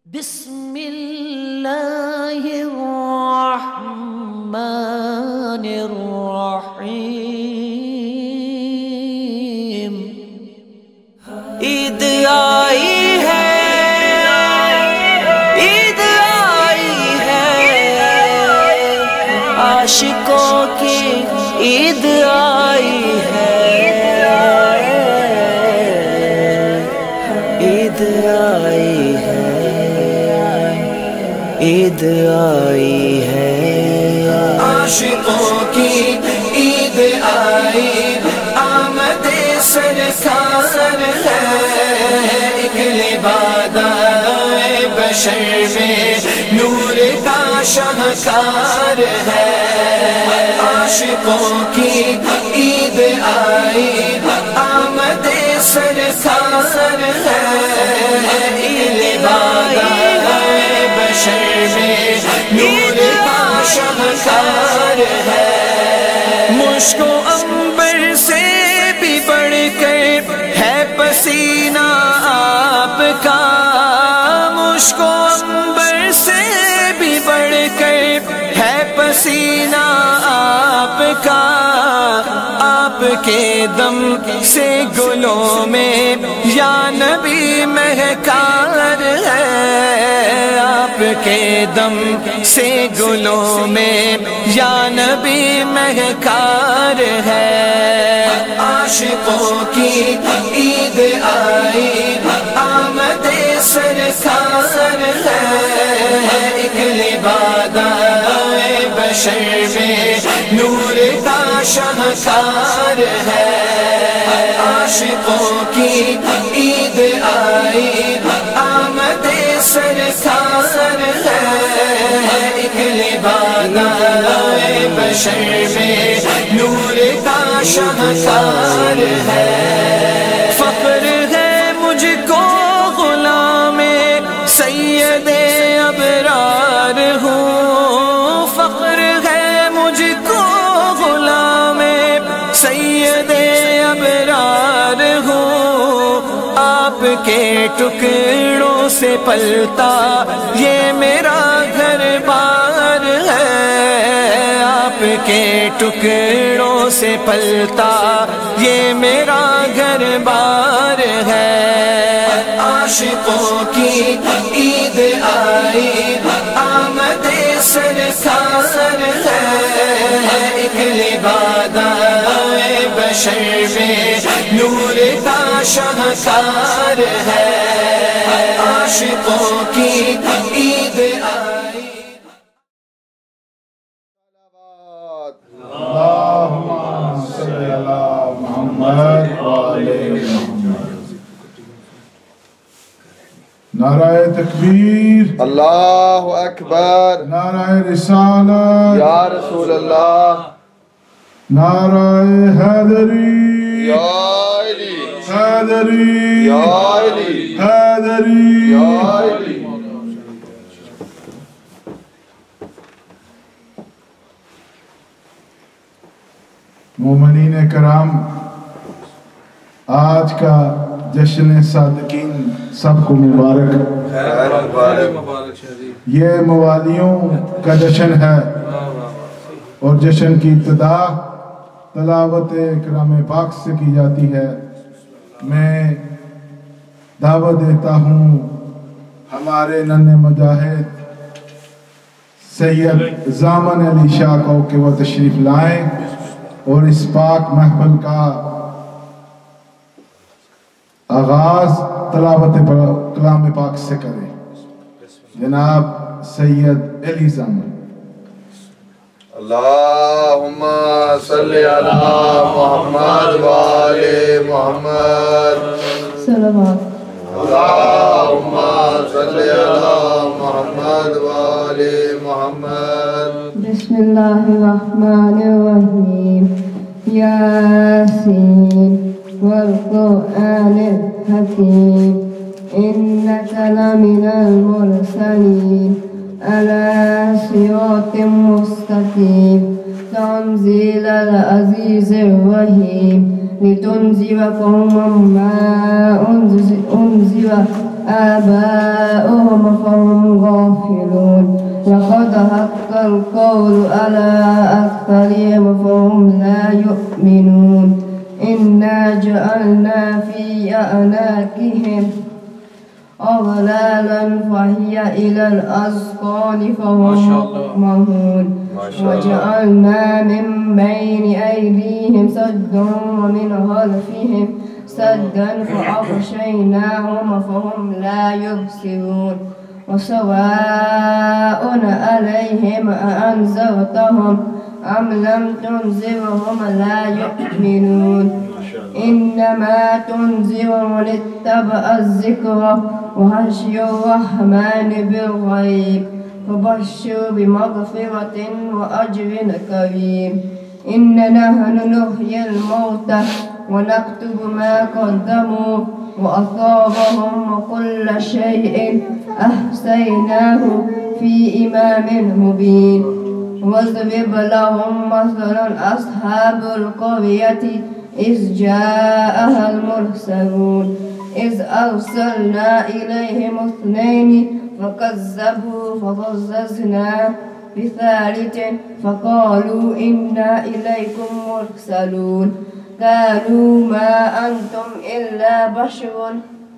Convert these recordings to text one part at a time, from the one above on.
بسم اللہ الرحمن الرحیم عید آئی ہے، عید آئی ہے، عاشقوں کی عید آئی ہے، عید آئی ہے، عید آئی ہے، عاشقوں کی عید آئی، آمد سرکار ہے، ایک لبادۂ بشر میں نور کا شاہکار ہے، عاشقوں کی عید آئی، آمد سرکار ہے، ایک لبادۂ بشر میں نور کا شاہکار ہے، مشک و عنبر سے بھی بڑھ کر ہے پسینہ آپ کا، مشک و عنبر سے بھی بڑھ کر ہے پسینہ آپ کا، آپ کے دم سے گلوں میں یا نبی مہکار ہے، آپ کے دم سے گلوں میں یا نبی مہکار ہے، عاشقوں کی عید آئی، آمد سرکار ہے، ایک لبادۂ بشر میں نور کا شاہکار ہے، عاشقوں کی عید آئی، آمد سرکار ہے، ایک لبادۂ بشر میں نور کا شاہکار ہے، فخر ہے مجھ کو غلام سید ابرار ہوں، فخر ہے مجھ کو غلام سید ابرار ہوں، آپ کے ٹکڑوں سے پلتا یہ میرا گھر بار ہے، آپ کے ٹکڑوں سے پلتا یہ میرا گھر بار ہے، عاشقوں کی عید آئی، آمد سرکار ہے، ایک لبادۂ بشر میں نور کا شاہکار ہے، عاشقوں کی عید آئی، اللہم صلی علی محمد وعلی محمد۔ نعرہ تکبیر، اللہ اکبر، نعرہ رسالت، یا رسول اللہ، نعرہ حیدری، یا علی، حیدری، یا علی، حیدری، یا علی۔ مومنین کرام، آج کا جشن صادقین سب کو مبارک، خیر مبارک، یہ موالیوں کا جشن ہے اور جشن کی ابتدا تلاوت کلام پاک سے کی جاتی ہے۔ میں دعوت دیتا ہوں ہمارے ننھے مجاہد سید زامن علی شاہ کو کہ وہ تشریف لائیں اور اس پاک محفل کا آغاز تلاوت کلام پاک سے کریں۔ جناب سید علی زامن۔ اللہم صلی علی محمد وآلِ محمد، اللہم صلی علی محمد وآلِ محمد۔ بسم اللہ الرحمن الرحیم، یاسین والقرآن الحکیم، انک لمن المرسلین علی صراط مستقیم، تنزیل العزیز الرحیم، لتنذر قوما ما انذر آباؤهم فهم غافلون لقد حق القول على أكثرهم فهم لا يؤمنون إنا جعلنا في أعناقهم أغلالا فهي إلى الأذقان فهم مقمحون وجعلنا من بين أيديهم سدا ومن خلفهم سدا فأغشيناهم فهم لا يبصرون وسواء عليهم أأنذرتهم أم لم تنذرهم لا يؤمنون إنما تنذر من اتبع الذكر وخشي الرحمن بالغيب فبشر بمغفرة وأجر كريم إن نحن نحيي الموتى ونكتب ما قدموا وأثارهم وكل شيء أحصيناه في إمام مبين واضرب لهم مثلا أصحاب القرية إذ جاءها المرسلون إذ أرسلنا إليهم اثنين فكذبوا فغززنا بثالث فقالوا إنا إليكم مرسلون قالوا ما أنتم إلا بشر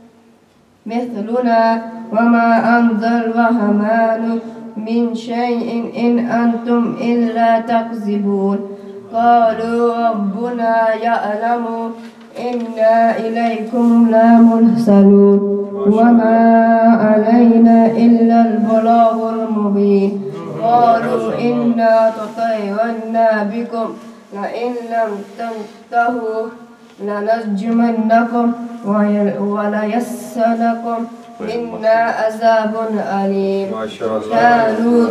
مثلنا وما أنزل الرحمن من شيء إن أنتم إلا تكذبون قالوا ربنا يعلم إنا إليكم لمرسلون وما علينا إلا البلاغ المبين قالوا إنا تطيرنا بكم لئن لم تنتهوا لنرجمنكم وليسنكم منا عذاب أليم كانوا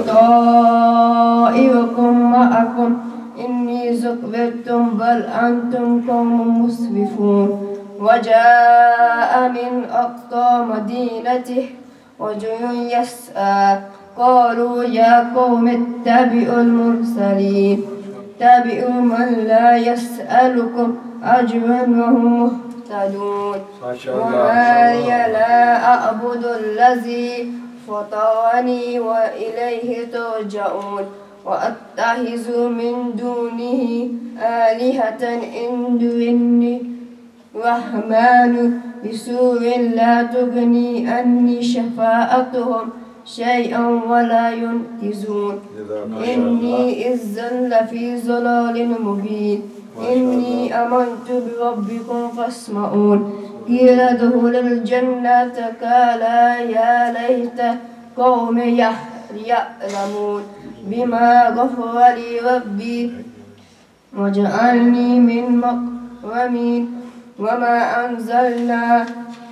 طائركم معكم إني ذكرتم بل أنتم قوم مسرفون وجاء من أقصى مدينته رجل يسعى قالوا يا قوم اتبعوا المرسلين اتبعوا من لا يسألكم أجرا وهم مهتدون وما لي لا أعبد الذي فطرني وإليه ترجعون وأتخذ من دونه آلهة إن دوني الرحمن بسوء لا تغني عني شفاعتهم شيئا ولا ينقذون إني إذا لفي ضلال مبين إني آمنت بربكم فاسمعون قيل ادخل الجنة قال يا ليت قوم يعلمون بما غفر لي ربي وجعلني من مكرمين وما أنزلنا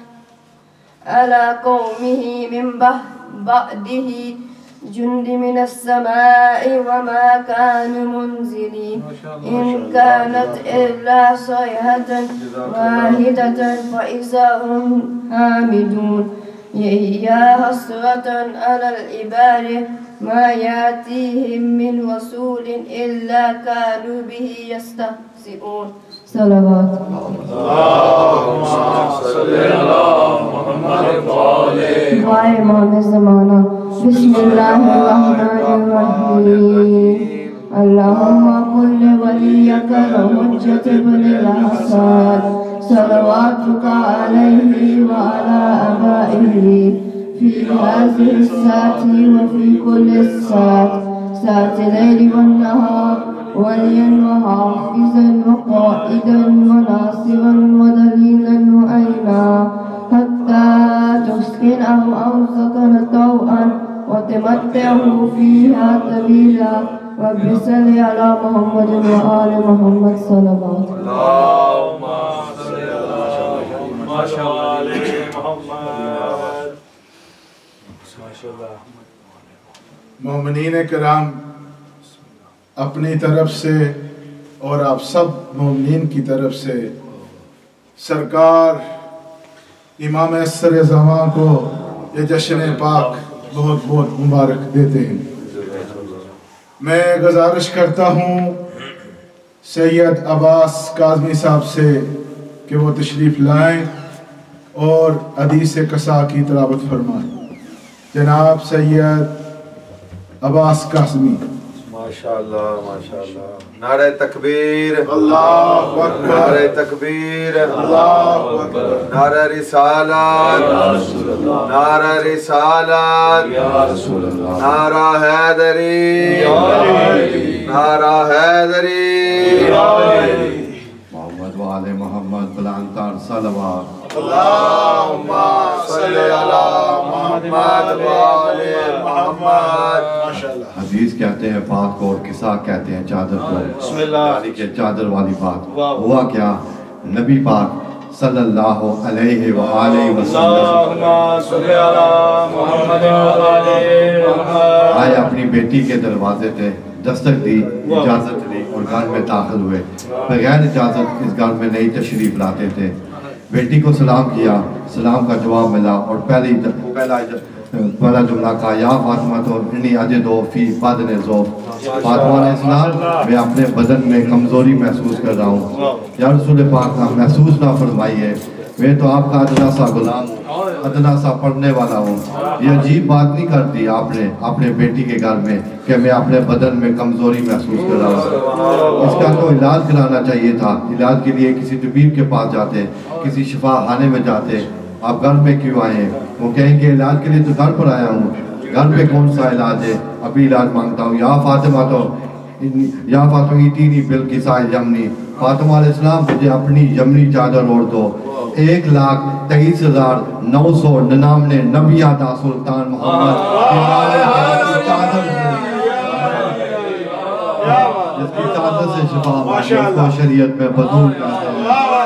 على قومه من بعده جند من السماء وما كانوا منزلين إن كانت إلا صيحة واحدة فإذا هم حامدون يا حسرة على العباد ما يأتيهم من رسول إلا كانوا به يستهزئون صلوات اللهم صل على محمد وآله دعاء إمام الزمانة بسم الله الرحمن الرحيم اللهم كن وليك الحجة بن الحسن صلواتك عليه وعلى آبائه في هذه الساعة وفي كل الساعة ساعة الليل والنهار وليا وحافظا وقائدا وناصرا ودليلا وأينا حتى تسكنه أرزقنا طوعا وتمتعه فيها طويلا رب صل على محمد وآل محمد صلوات اللهم صل على ما شاء الله عليه محمد ما شاء الله मोमिनीन कराम अपनी तरफ से और आप सब मोमिनीन की तरफ से सरकार इमाम असर ज़मां को ये जश्न पाक बहुत बहुत मुबारक देते हैं। मैं गुजारिश करता हूँ सैयद अब्बास काज़मी साहब से कि वो तशरीफ़ लाएं اور حدیث قصا کی تلاوت فرمائیں جناب سید عباس قاسمی۔ ماشاءاللہ ماشاءاللہ۔ نعرہ تکبیر، اللہ اکبر، نعرہ تکبیر، اللہ اکبر، نعرہ رسالت، نعرہ رسالت، نعرہ حیدری، نعرہ حیدری۔ محمد وآل محمد بلندتر صلوات۔ اللہم صلی علی محمد وآل محمد۔ ماشاءاللہ۔ حدیث کہتے ہیں بات کو اور قصہ کہتے ہیں چادر کو، یعنی کہ چادر والی بات۔ ہوا کیا، نبی پاک صلی اللہ علیہ وآلہ وسلم آئے اپنی بیٹی کے دروازے پہ، دستک دی، اجازت لی اور گھر میں داخل ہوئے۔ بغیر اجازت اس گھر میں نہیں تشریف لاتے تھے۔ بیٹی کو سلام کیا، سلام کا جواب ملا اور پہلا جملہ کہا یا فاطمہ تو انی اجدو فی بدن ضعف۔ فاطمہ علیہ السلام میں اپنے بدن میں کمزوری محسوس کر رہا ہوں۔ یا رسول پاک محسوس نہ فرمائیے، میں تو آپ کا ادنا سا غلام ہوں، ادنا سا پڑھنے والا ہوں۔ یہ عجیب بات نہیں کر دی آپ نے اپنے بیٹی کے گھر میں کہ میں اپنے بدن میں کمزوری محسوس کر رہا ہوں۔ اس کا تو علاج کرانا چاہیے تھا، علاج کے لیے کسی طبیب کے پاس جاتے، کسی شفا خانے میں جاتے۔ آپ گھر میں کیوں آئے ہیں؟ وہ کہیں گے علاج کے لیے تو گھر پر آیا ہوں، گھر پہ کون سا علاج ہے؟ ابھی علاج مانگتا ہوں۔ یا فاطمہ ایتینی بالکساء یمنی، فاطمہ علیہ السلام مجھے اپنی یمنی چادر اوڑھ دو۔ 1,23,999 نبیہ دا سلطان محمد جس کی چادر سے شفا مانگی کو شریعت میں بدول کرتے ہیں۔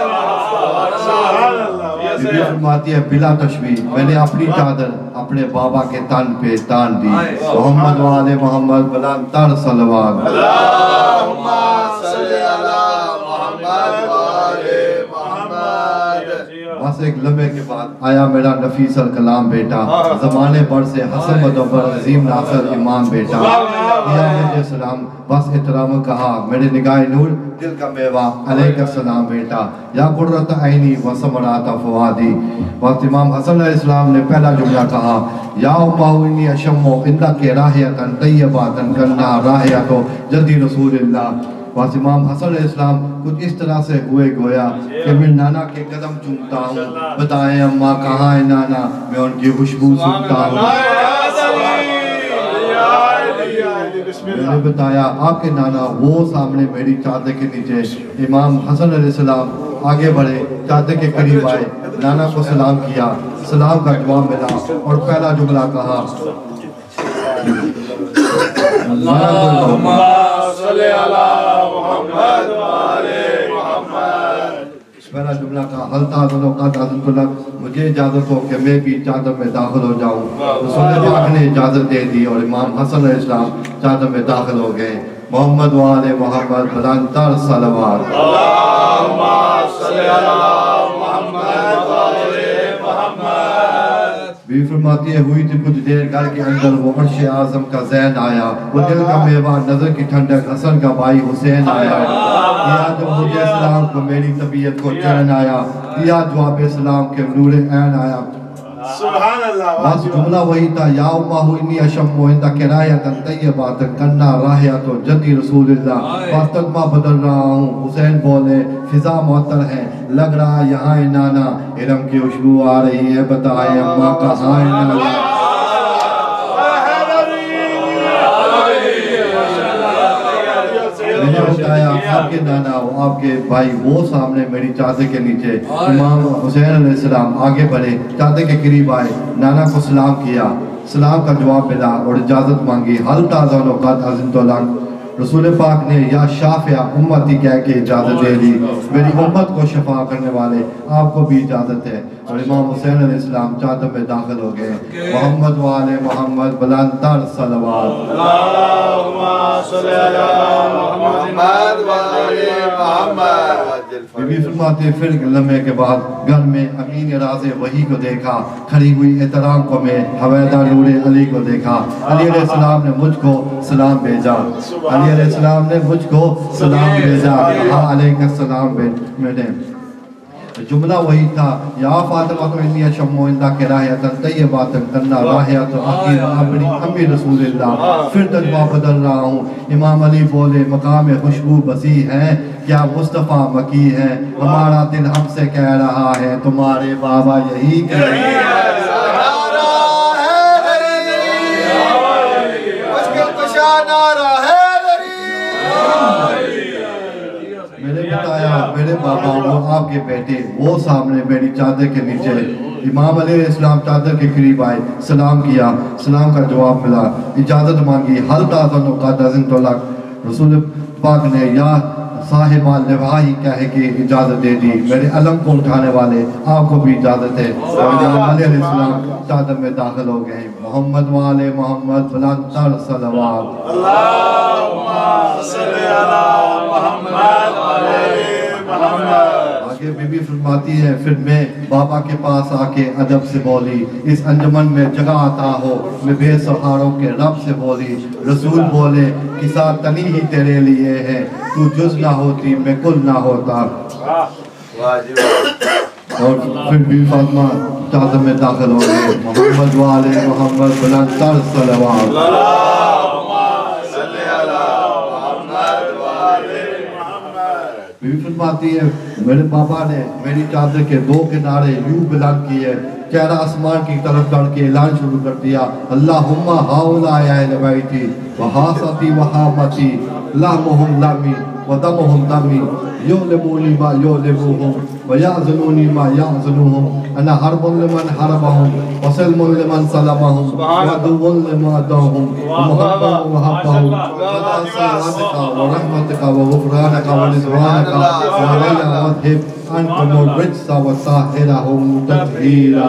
بی بی فرماتی ہے بلا تشبیہ میں نے اپنی چادر اپنے بابا کے تن پہ تان دی۔ محمد وآل محمد بلندتر صلوات۔ اللہم صلی علی محمد وآل محمد۔ بس ایک لمحے کے بعد آیا میرا نفیس الکلام بیٹا، زمانے پر سے حسن مدبر عظیم ناصر امام بیٹا، کیا مجھے سلام بس احترام کہا میرے نگاہ نور دل کا میوہ علیہ السلام بیٹا، یا قرۃ عینی و ثمرات فؤادی۔ بس امام حسن علیہ السلام نے پہلا جملہ کہا یا امہ انی اشم عندک راہیۃ طیبۃ کنا راہیۃ جدی رسول اللہ۔ بس امام حسن علیہ السلام کچھ اس طرح سے ہوئے گویا کہ میں نانا کے قدم چومتا ہوں، بتائیں اماں کہاں ہے نانا، میں ان کی خوشبو سنتا ہوں۔ میں نے بتایا آپ کے نانا وہ سامنے میری چادر کے نیچے۔ امام حسن علیہ السلام آگے بڑھے، چادر کے قریب آئے، نانا کو سلام کیا، سلام کا جواب ملا اور پہلا جملہ کہا اللہم صلی علی محمد وآل محمد۔ پہلا جملہ کہا حل تعاذن وقت اذنت لک، مجھے اجازت ہو کہ میں بھی چادر میں داخل ہو جاؤں۔ رسول پاک نے اجازت دے دی اور امام حسن علیہ السلام چادر میں داخل ہو گئے۔ محمد وآل محمد بلندتر صلوات۔ اللہم صلی علی محمد وآل محمد۔ بھی فرماتی ہے ہوئی تھی کچھ دیر گھر کے اندر وہ عرش اعظم کا زین آیا، وہ دل کا میوہ نظر کی ٹھنڈک حسن کا بھائی حسین آیا۔ دیا جب مجھے اسلام کو میری طبیعت کو چین آیا، دیا جواب اسلام کے نور عین آیا۔ سبحان اللہ۔ بس جملہ وہی تھا یا امہ انی اشم عندک راہیۃ طیبۃ کنا راہیۃ جدی رسول اللہ۔ بس تقمہ بدل رہا ہوں، حسین بولے فضا معطر ہے، لگ رہا یہاں ہے نانا، علم کی خوشبو آ رہی ہے، بتائے اماں کہاں ہے نانا۔ میں نے بتایا آپ کے نانا آپ کے بھائی وہ سامنے میری چادر کے نیچے۔ امام حسین علیہ السلام آگے بڑھے، چادر کے قریب آئے، نانا کو سلام کیا، سلام کا جواب ملا اور اجازت مانگی حل تعاذن وقت اذنت لک۔ رسول پاک نے یا شافع امتی کہہ کے اجازت دے دی، میری امت کو شفا کرنے والے آپ کو بھی اجازت ہے۔ اور امام حسین علیہ السلام چادر میں داخل ہو گئے۔ محمد وآل محمد بلندتر صلوات۔ اللہم صلی علی محمد وآل محمد۔ بی بی فرماتے پھر لمحے کے بعد گھر میں امین راز وحی کو دیکھا، کھڑی ہوئی احترام کو میں حویدہ نور علی کو دیکھا۔ علی علیہ السلام نے مجھ کو سلام بھیجا، علی علیہ السلام نے مجھ کو سلام بھیجا، کہا علیہ السلام بیٹے۔ جملہ وہی تھا یا فاطمہ تو انی اشم عندک راحۃ طیبۃ کنا راحۃ اخی امی رسول اللہ. پھر تجربہ بدل رہا ہوں. امام علی بولے مقام خوشبو بسی ہے کیا مصطفیٰ مکی ہے, ہمارا دل ہم سے کہہ رہا ہے تمہارے بابا یہی کہہ رہے ہیں. میں نے بتایا میرے بابا وہ آپ کے بیٹے وہ سامنے میری چادر کے نیچے. امام علیہ السلام چادر کے قریب آئے, سلام کیا, سلام کا جواب ملا, اجازت مانگی. حل تاذن قد اذنت لک, رسول پاک نے یا صاحب لوائی کہہ کے اجازت دے دی. میرے علم کو اٹھانے والے آپ کو بھی اجازت ہے. امام علیہ السلام چادر میں داخل ہو گئے. محمد والے محمد بلند تر صلوات. اللہم صلی علی محمد والے محمد. آگے بی بی فرماتی ہے پھر میں بابا کے پاس آ کے ادب سے بولی اس انجمن میں جگہ عطا ہو. میں بے سہاروں کے رب سے بولی. رسول بولے قصہ تنی ہی تیرے لیے ہے, تو جز نہ ہوتی میں کل نہ ہوتا. اور پھر بی فاطمہ چادر میں داخل ہو گئے. محمد والے محمد بلند تر صلوات. بی فرماتی ہے میرے بابا نے میری چادر کے دو کنارے یوں بلند کیے, چہرہ آسمان کی طرف کر کے اعلان شروع کر دیا اللہم ہاؤلاء اہل بیتی وحاستی وحامتی لحمہم لحمی ودمہم دمی یعلمونی ما یعلموہم ویعزنونی ما یعزنوہم انا حرب لمن حربہم وسلم لمن سلمہم ودو لما دہم ومحبہ وحبہم ودا صلواتکا ورحمتکا وغفرانکا ورضوانکا وغیہ وذہب انکم الرجس وطاہرہم تطہیرا.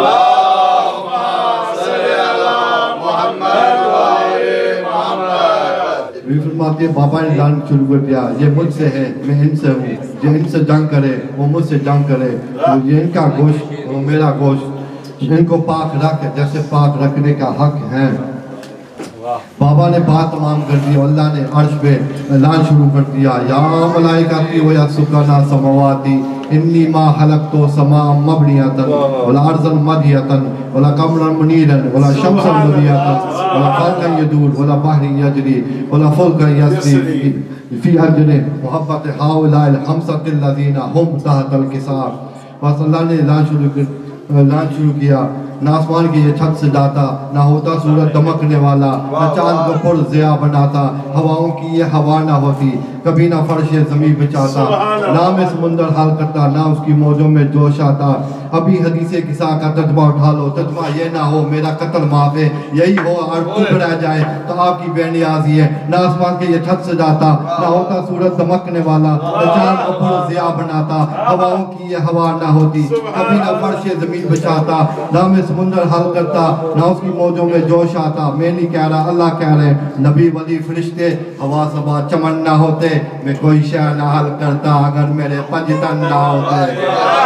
بھی فرماتی ہے بابا نے اعلان شروع کر دیا یہ مجھ سے ہے میں ان سے ہوں, جو ان سے جنگ کرے وہ مجھ سے جنگ کرے, یہ ان کا گوشت وہ میرا گوشت, ان کو پاک رکھ جیسے پاک رکھنے کا حق ہے. بابا نے بات تمام کر دی. اللہ نے عرش پہ اعلان شروع کر دیا یا ملائکتی و یا سکانہ سماواتی انی ما حلقتو سماء مبنیتا ولا ارضا مدیتا ولا قمرا منیرا ولا شمسا مدیتا ولا خلقا یدور ولا بحر یجری ولا فلقا یسری فی اجر محبت ہاؤلاء الخمسۃ الذین هم تحت الکسار. بس اللہ نے اعلان شروع کیا. نہ آسمان کی یہ چھت سے جاتا, نہ ہوتا سورج دمکنے والا, نہ چاند کو پر ضیاء بناتا, ہواؤں کی یہ ہوا نہ ہوتی, کبھی نہ فرش زمین بچاتا, نہ میں سمندر حال کرتا, نہ اس کی موجوں میں جوش آتا. ابھی حدیث قصہ کا ترجمہ اٹھا لو, ترجمہ یہ نہ ہو میرا قتل معاف ہے, یہی ہو اور چپ رہ جائے تو آپ کی بے نیازی ہے. نہ آسمان کے یہ چھت سے جاتا, نہ ہوتا سورج دمکنے والا, نہ چاند کو پر ضیاء بناتا, ہواؤں کی یہ ہوا نہ ہوتی, کبھی نہ فرش زمین بچاتا, نہ میں سمندر حل کرتا, نہ اس کی موجوں میں جوش آتا. میں نہیں کہہ رہا اللہ کہہ رہے, نبی ولی فرشتے ہوا سبا چمن نہ ہوتے, میں کوئی شے نہ حل کرتا اگر میرے پنجتن نہ ہوتے.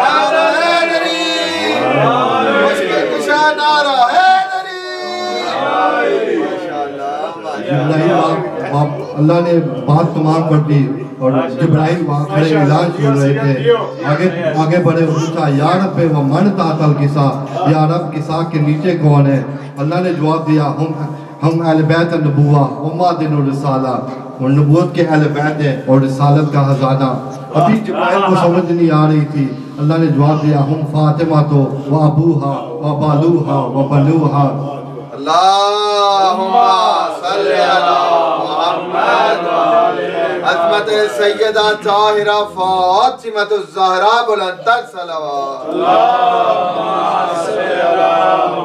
اللہ نے بات تمام کر دی اور جبرائیل وہاں کھڑے اعلان چھوڑ رہے تھے. آگے بڑھے پوچھا یا رب و من تحت الکسا, یا رب کسا کے نیچے کون ہے؟ اللہ نے جواب دیا ہم اہل بیت النبوہ و معدن الرسالہ, اور نبوت کے اہل بیت ہے اور رسالت کا خزانہ. ابھی جبرائیل کو سمجھ نہیں آ رہی تھی. اللہ نے جواب دیا ہم فاطمہ تو و ابوہا و بالوہا و بنوہا. اللہم صلی علی محمد عظمت سیدہ طاہرہ فاطمہ الزہرا بلند تر صلوات. اللہم صلی علی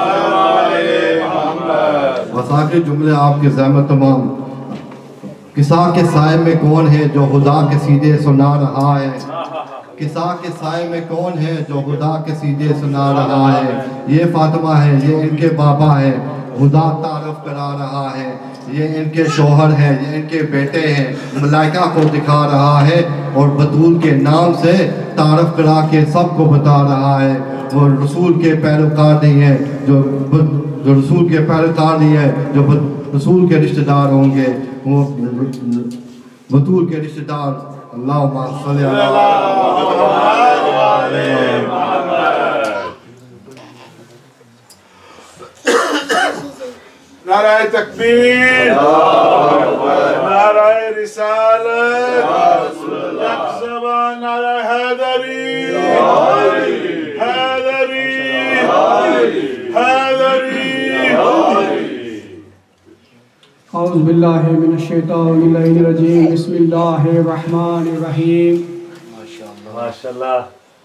محمد. بس آخری جملے آپ کے زحمت تمام. قصہ کے سائے میں کون ہے جو خدا کے سیدھے سنا رہا ہے؟ قصہ کے سائے میں کون ہے جو خدا کے سیدھے سنا رہا ہے؟ یہ فاطمہ ہے, یہ ان کے بابا ہے, خدا تعارف کرا رہا ہے. یہ ان کے شوہر ہیں, یہ ان کے بیٹے ہیں, ملائکہ کو دکھا رہا ہے اور بطول کے نام سے تعارف کرا کے سب کو بتا رہا ہے. وہ رسول کے پیروکار نہیں ہے, جو رسول کے پیروکار نہیں ہے, جو رسول کے رشتہ دار ہوں گے وہ بطول کے رشتہ دار. اللہم صلی اللہ नाराए तकबीर, नाराए रिसालत, एक ज़बान नाराए हैदरी, हैदरी, हैदरी। औज़ु बिल्लाहि मिनश शैतानिर रजीम, बिस्मिल्लाहिर रहमानिर रहीम। माशाअल्लाह।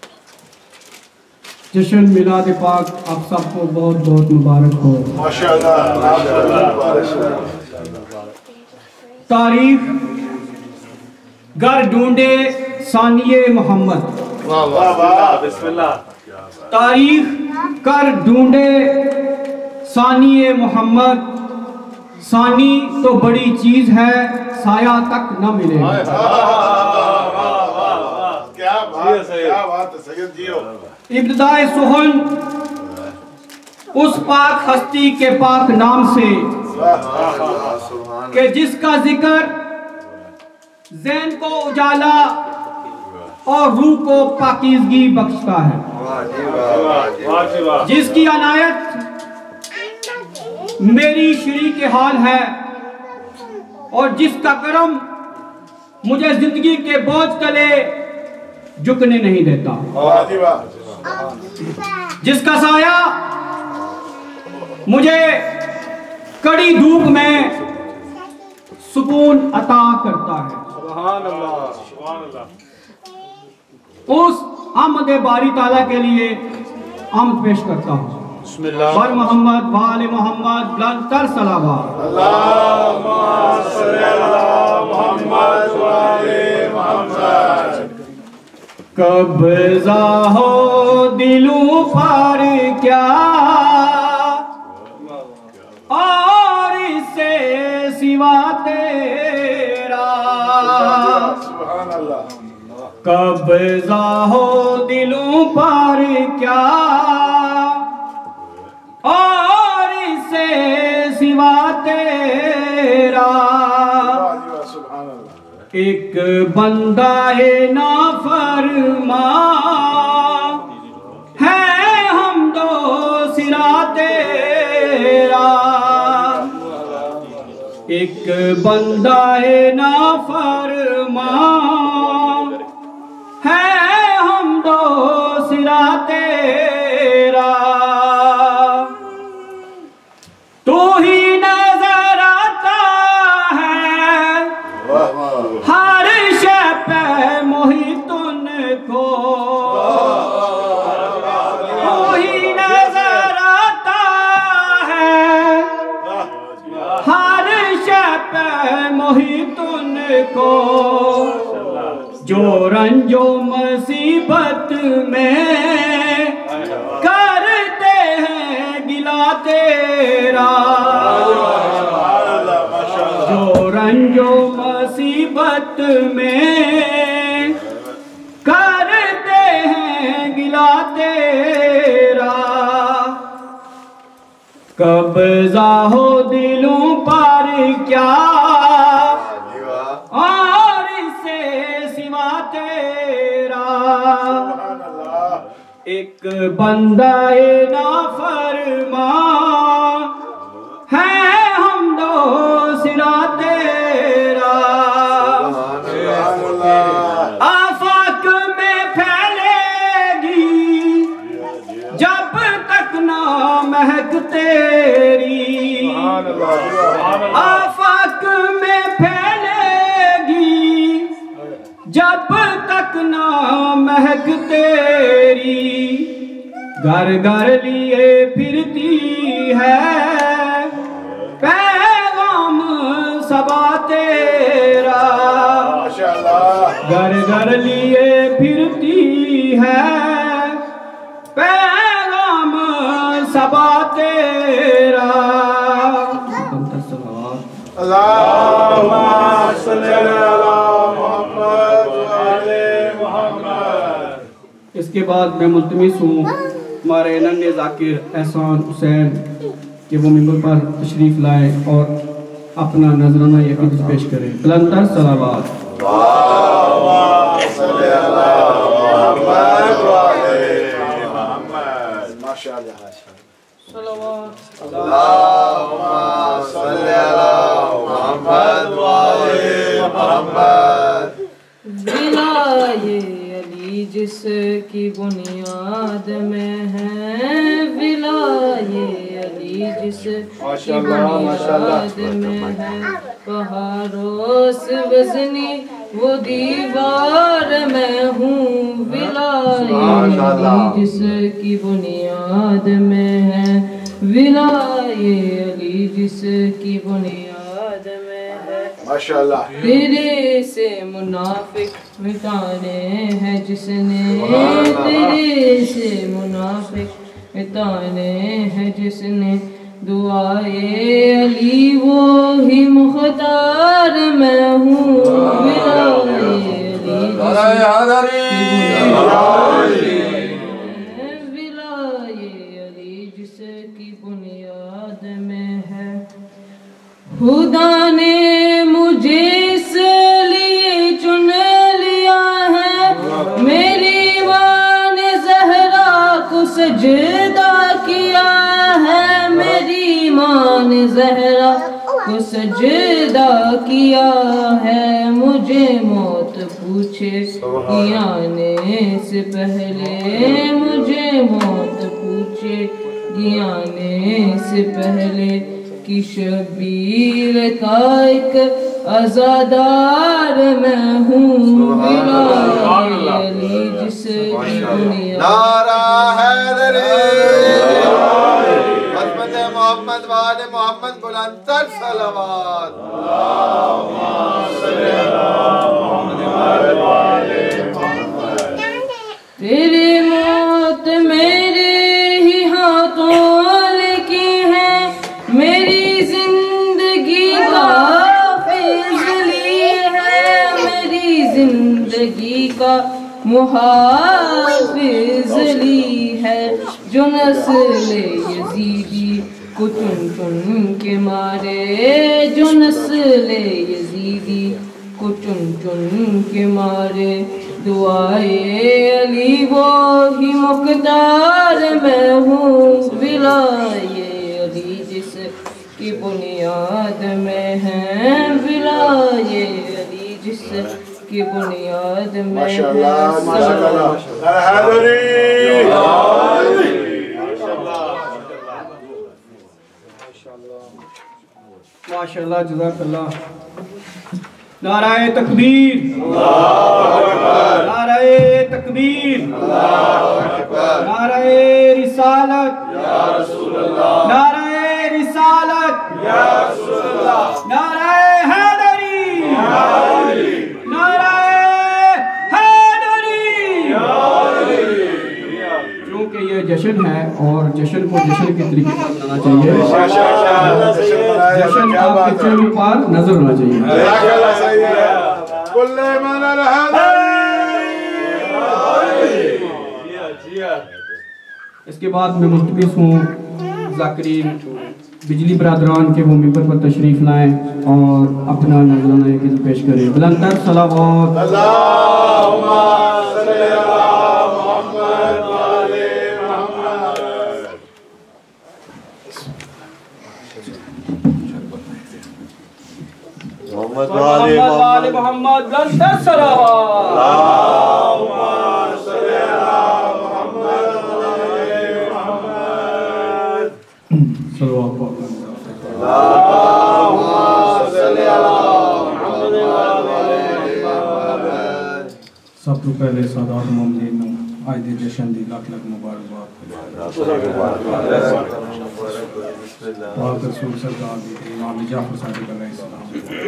जश्न मिलाद पाक आप सबको बहुत बहुत मुबारक हो। तारीख घर ढूंढे सानिए मोहम्मद। तारीख कर ढूंढे सानिए मोहम्मद, सानी तो बड़ी चीज है, साया तक न मिले। क्या बात है सैयद जी। इब्तिदाए सुहन उस पाक हस्ती के पाक नाम से कि जिसका जिक्र ज़हन को उजाला और रूह को पाकीज़गी बख्शता है, जिसकी अनायत मेरी शरीक के हाल है और जिसका करम मुझे जिंदगी के बोझ तले झुकने नहीं देता, जिसका साया मुझे कड़ी धूप में सुकून अता करता है। उस आमद बारी ताला के लिए आमद पेश करता हूँ। बर मोहम्मद वाले मोहम्मद बुलंद तर सलावत। कब्ज़ा हो दिलों पर क्या और इससे सिवा तेरा, कब्ज़ा हो दिलों पर क्या और इससे सिवा तेरा। एक बंदा है नाफरमा है हम दो सिरा तेरा, एक बंदा है नाफरमा है हम दो सिरा तेरा। तू ही नजर आता है हर शब मोहितुन को, तू ही नजर आता है हर शब मोहितुन को, जो रंजो मुसीबत में करते हैं गिला तेरा, जो रंजो मुसीबत में करते हैं गिला तेरा। कब्ज़ा हो दिलों पर क्या और इससे सिवा तेरा। एक बंदा नाफरमा है हम दो सिरा तेरा। आफाक में फैलेगी जब तक ना महक तेरी, आफाक में फैलेगी जब तक ना महक तेरी। घर घर लिए फिरती है पैगाम सबा तेरा, घर घर लिए फिरती है पैगाम सबा तेरा। अल्लाहुम्मा सल्ली अला मुहम्मद व आले मुहम्मद। इसके बाद मैं मुल्तमिस हूँ हमारे नन्हे ज़ाकिर एहसान हुसैन कि वो मिंबर पर तशरीफ़ लाए और अपना नजराना यकीन पेश करें। बुलंद सलावत। अल्लाहुम्मा सल्ली अला मुहम्मद व आले मुहम्मद। विलाये अली जिसकी बुनियाद में है, विलाये अली जिसकी बुनियाद में है, पहाड़ों से वज़नी वो दीवार में हूँ, विलाये अली जिसकी बुनियाद में है, विलाये अली जिसकी बुनियाद में है। माशाअल्लाह। तेरे से मुनाफिक मिटाने हैं जिसने, तेरे से मुनाफिक मिटाने हैं जिसने, दुआए अली वो ही मुख्तार मैं हूँ, विलाये अली जिसकी बुनियाद में है। खुदा ने मुझे इसलिए चुन लिया है, मेरी माँ ने ज़हरा को सजदा किया है, मेरी माँ ने ज़हरा को सजदा किया है, मुझे मौत पूछे गियाने से पहले, मुझे मौत पूछे गियाने से पहले, कि शबीर का एक आज़ादार मैं हूँ, विलाये अली जिसकी बुनियाद। नारा हैदरी, अज़मत मोहम्मद वाले मोहम्मद बुलंद तर सलावत। तेरी मौत मेरे ही हाथों लिखी है, मेरी जिंदगी का फैज़ली है, मेरी जिंदगी का मुहाफ़िज़ली है, जो नस्ल यज़ीदी को चुन चुन के मारे, जो नस्ल यज़ीदी को चुन चुन के मारे, दुआए अली वो ही मुक़दार मैं हूँ, विलाये अली जिसकी बुनियाद में है, विलाये अली जिसकी बुनियाद में है। माशाअल्लाह माशाअल्लाह। हैदरी माशाअल्लाह जज़ाकल्लाह। नाराए तकबीर, नाराए तकबीर, नाराए रिसालत, नाराए रिसालत, नाराए हैदरी, नाराए हैदरी। क्योंकि ये जश्न है और जश्न को जश्न के तरीके से मनाना चाहिए, जश्न आपके चेहरे पर नजर होना चाहिए। इसके बाद मैं मुल्तमिस हूँ ज़ाकिरीन बिजली बरादरान के वो मिंबर पर तशरीफ़ लाएं और अपना नज़राना यकीज़ पेश करें। बुलंद तर सलावत। अल्लाहुम्मा सल्ली अला मुहम्मद व आले मुहम्मद। मोहम्मद वाले मोहम्मद बुलंद तर सलावत। अल्लाहुम्मा सल्ली अला मुहम्मद व आले मुहम्मद। सब तो पहले सादात मोमनीन नूं आज दे जश्न दी लख लख मुबारकबाद। पाक रसूल सरकार दी इमाम जाफर सादिक अलैहिस्सलाम।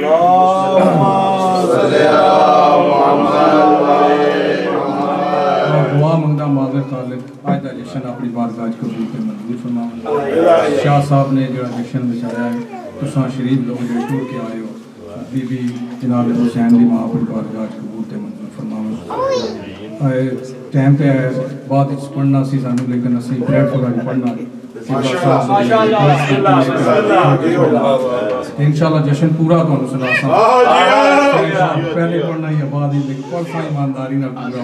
दुआ मंगदा माज़र खालिक आज दा जश्न अपनी बारगाह कबूल ते मंजूर फरमावे। शाह साहब ने जो जश्न बिछाया है तुसां शरीफ लोग जो टूर के आए हो, बीबी जनाब हुसैन दी मां अपनी बारगाह कबूल ते मंजूर फरमावे। टाइम पे बाद विच पढ़ना सी सानू, लेकिन असीं प्लेटफॉर्म पढ़ना। माशाअल्लाह माशाअल्लाह। انشاءاللہ جشن پورا تو انہوں سنا سا پہلے پڑھنا ہی آباد ہی لیکن پرسا ایمانداری نہ پورا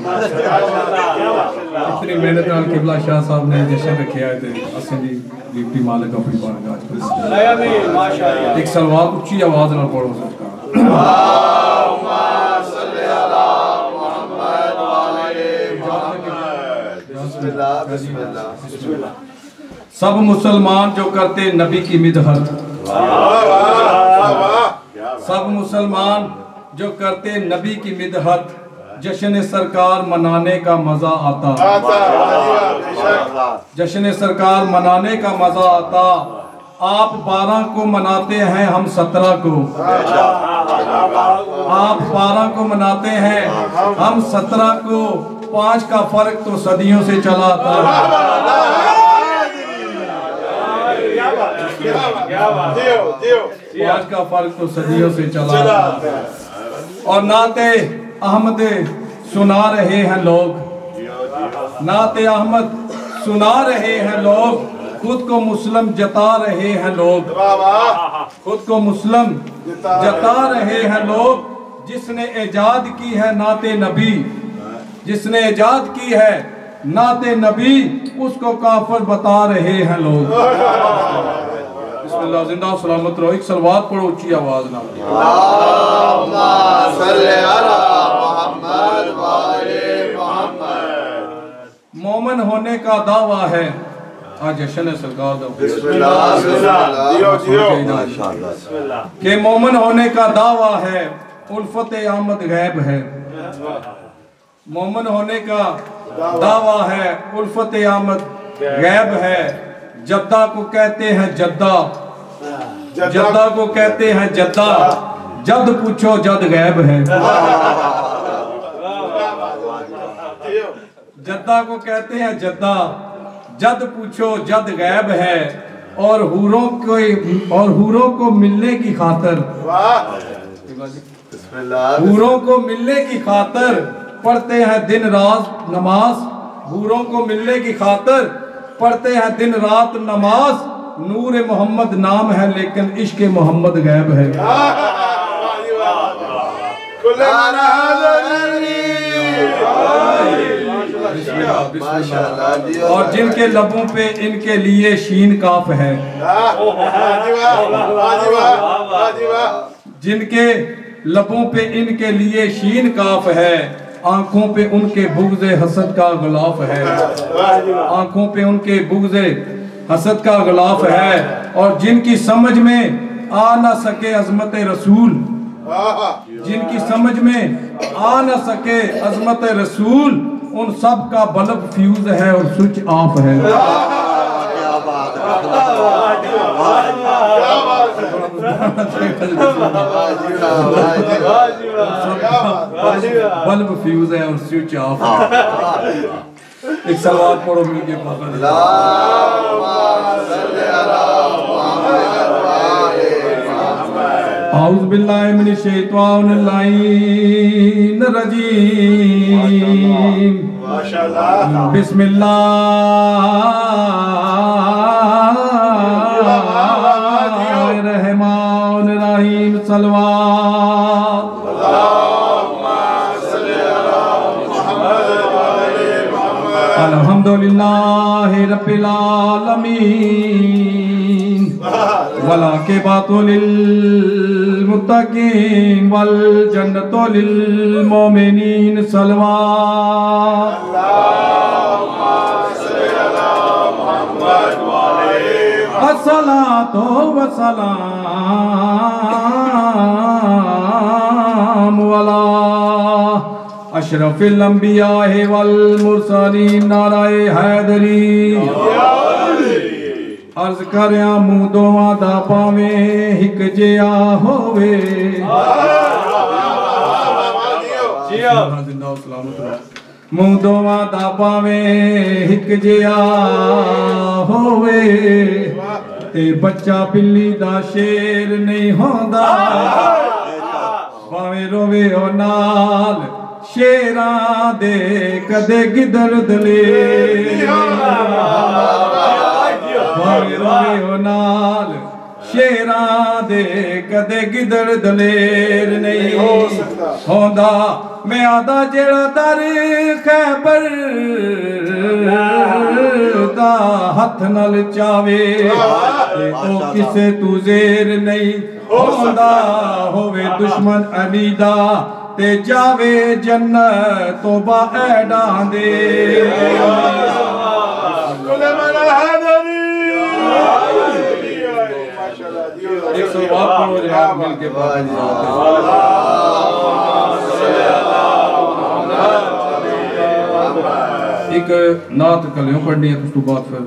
اتنی محنت نال قبلہ شاہ صاحب نے جشن رکھے آئے تھے اسیں دی ڈیپٹی مالک اپنی بارگاہ پر ایک سلوات اچھی آواز نہ پڑھو سکتا سب مسلمان جو کرتے نبی کی مدحت سب مسلمان جو کرتے نبی کی مدحت جشن سرکار منانے کا مزہ آتا جشن سرکار منانے کا مزہ آتا آپ 12 کو مناتے ہیں ہم 17 کو آپ 12 کو مناتے ہیں ہم 17 کو 5 کا فرق تو صدیوں سے چلا آتا ہے 5 کا فرق تو صدیوں سے چلا آتا ہے اور نعت احمد سنا رہے ہیں لوگ نعت احمد سنا رہے ہیں لوگ خود کو مسلم جتا رہے ہیں لوگ خود کو مسلم جتا رہے ہیں لوگ جس نے ایجاد کی ہے نعت نبی جس نے ایجاد کی ہے نعت نبی اس کو کافر بتا رہے ہیں لوگ بسم اللہ زندہ سلامت رہو ایک سلوات پڑھو اچھی آواز نہ اللہم صلی علی محمد و آلِ محمد مومن ہونے کا دعویٰ ہے آج جشن سرکار دا بسم اللہ کہ مومن ہونے کا دعویٰ ہے الفت آمد غیب ہے مومن ہونے کا دعویٰ ہے الفت آمد غیب ہے جدہ کو کہتے ہیں جدہ جدہ کو کہتے ہیں جدہ جد پوچھو جد غیب ہے جدہ کو کہتے ہیں جدہ جد پوچھو جد غیب ہے اور حوروں کو ملنے کی خاطر حوروں کو ملنے کی خاطر پڑھتے ہیں دن رات نماز حوروں کو ملنے کی خاطر پڑھتے ہیں دن رات نماز نور محمد نام ہے لیکن عشق محمد غیب ہے اور جن کے لبوں پہ ان کے لیے شین کاف ہے جن کے لبوں پہ ان کے لیے شین کاف ہے آنکھوں پہ ان کے بغض حسد کا غلاف ہے آنکھوں پہ ان کے بغض حسد کا غلاف ہے اور جن کی سمجھ میں آ نہ سکے عظمت رسول جن کی سمجھ میں آ نہ سکے عظمت رسول ان سب کا بلب فیوز ہے اور سوئچ آف ہے بلب فیوز ہے اور سوئچ آف ہے ایک سلوات پڑھو مل کے پاس اعوذ باللہ من الشیطان اللعین الرجیم بسم اللہ الرحمن الرحیم صلوات الحمدللہ رب العالمین والعاقبۃ للمتقین والجنۃ للمؤمنین صلوات الصلاۃ والسلام علی اشرف الانبیاء والمرسلین نعرہ حیدری عرض کریاں منہ دوواں دا پاویں ہک جیا ہووے منہ دوواں دا پاویں ہک جیا ہووے تے بچہ بلی دا شیر نہیں ہوندا پاویں روے او نال شیراں دے کدے گدر دلے پاویں روے او نال شیراں دے کدے گدڑ دلیر نہیں ہوندا میں آدھا جیڑا در خیبر دا ہتھ نل چاوے او کسے تو زیر نہیں ہوندا ہووے دشمن علی دا تے جاوے جنت توبہ ایڈاں دے ایک سواب پڑھو جناب مل کے بعد ایک نعت کلیوں پڑھنی ہے اس تو بعد پھر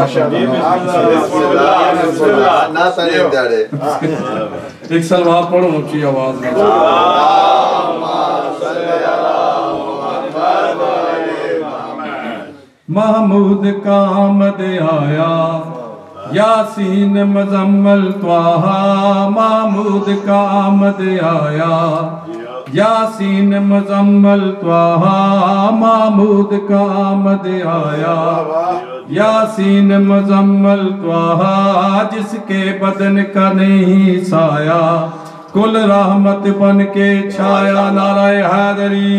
ایک سلوات پڑھو اونچی آواز میں محمود کا آمد آیا یاسین مزمل طاہا محمود کا آمد آیا یاسین مزمل طاہا محمود کا آمد آیا یاسین مزمل طاہا جس کے بدن کا نہیں سایہ کل رحمت بن کے چھایا نعرہ حیدری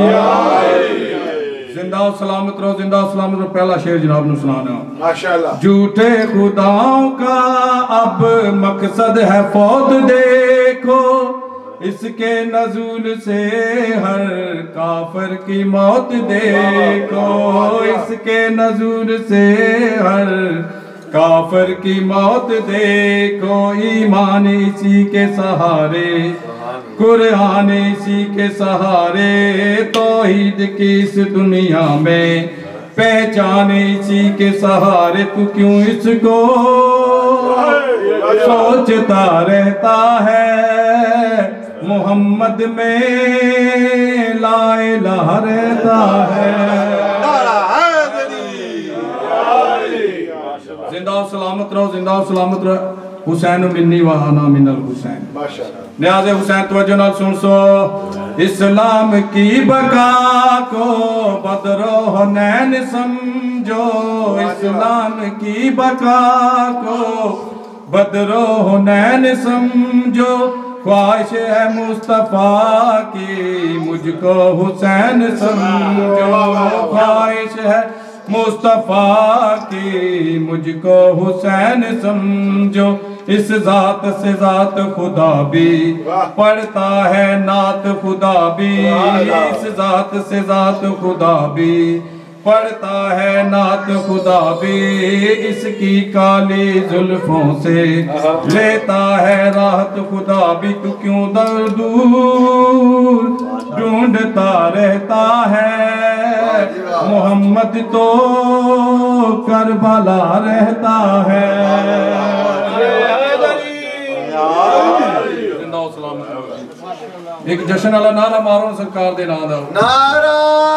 زندہ و سلامت رہو زندہ و سلامت رہو پہلا شعر جناب نے سنانا ماشاءاللہ جھوٹے خداؤں کا اب مقصد ہے فوت دیکھو اس کے نزول سے ہر کافر کی موت دیکھو اس کے نزول سے ہر کافر کی موت دیکھو ایمان اسی کے سہارے قرآن اسی کے سہارے توحید کی اس دنیا میں پہچان اسی کے سہارے تو کیوں اس کو سوچتا رہتا ہے محمد میں لا الہ رہتا ہے زندہ و سلامت رہو زندہ و سلامت رہو حسین منی وحانا من الحسین نیاز حسین توجہ نال سن سو اسلام کی بقا کو بدر و حنین سمجھو اسلام کی بقا کو بدر و حنین سمجھو خواہش ہے مصطفیٰ کی مجھ کو حسین سمجھو خواہش ہے مصطفیٰ کی مجھ کو حسین سمجھو اس ذات سے ذات خدا بھی پڑھتا ہے نعت خدا بھی اس ذات سے ذات خدا بھی پڑھتا ہے نعت خدا بھی اس کی کالی زلفوں سے لیتا ہے راحت خدا بھی تو کیوں در دور ڈھونڈتا رہتا ہے محمد تو کربلا رہتا ہے ایک جشن والا نعرہ مارو سرکار دے نام دا نعرہ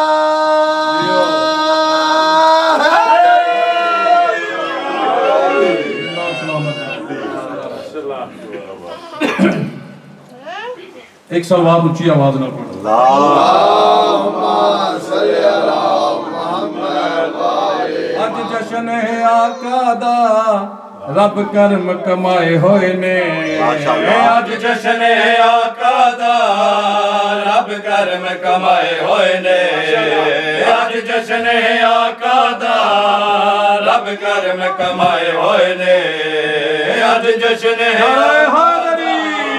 ایک سلوات اچھی آواز نہ پڑھو اللہم صلی اللہ محمد اج جشن ہے آقا دا رب کرم کمائے ہوئے نے اج جشن ہے آقا دا رب کرم کمائے ہوئے نے اج جشن ہے آقا دا رب کرم کمائے ہوئے نے اج جشن ہے حاضری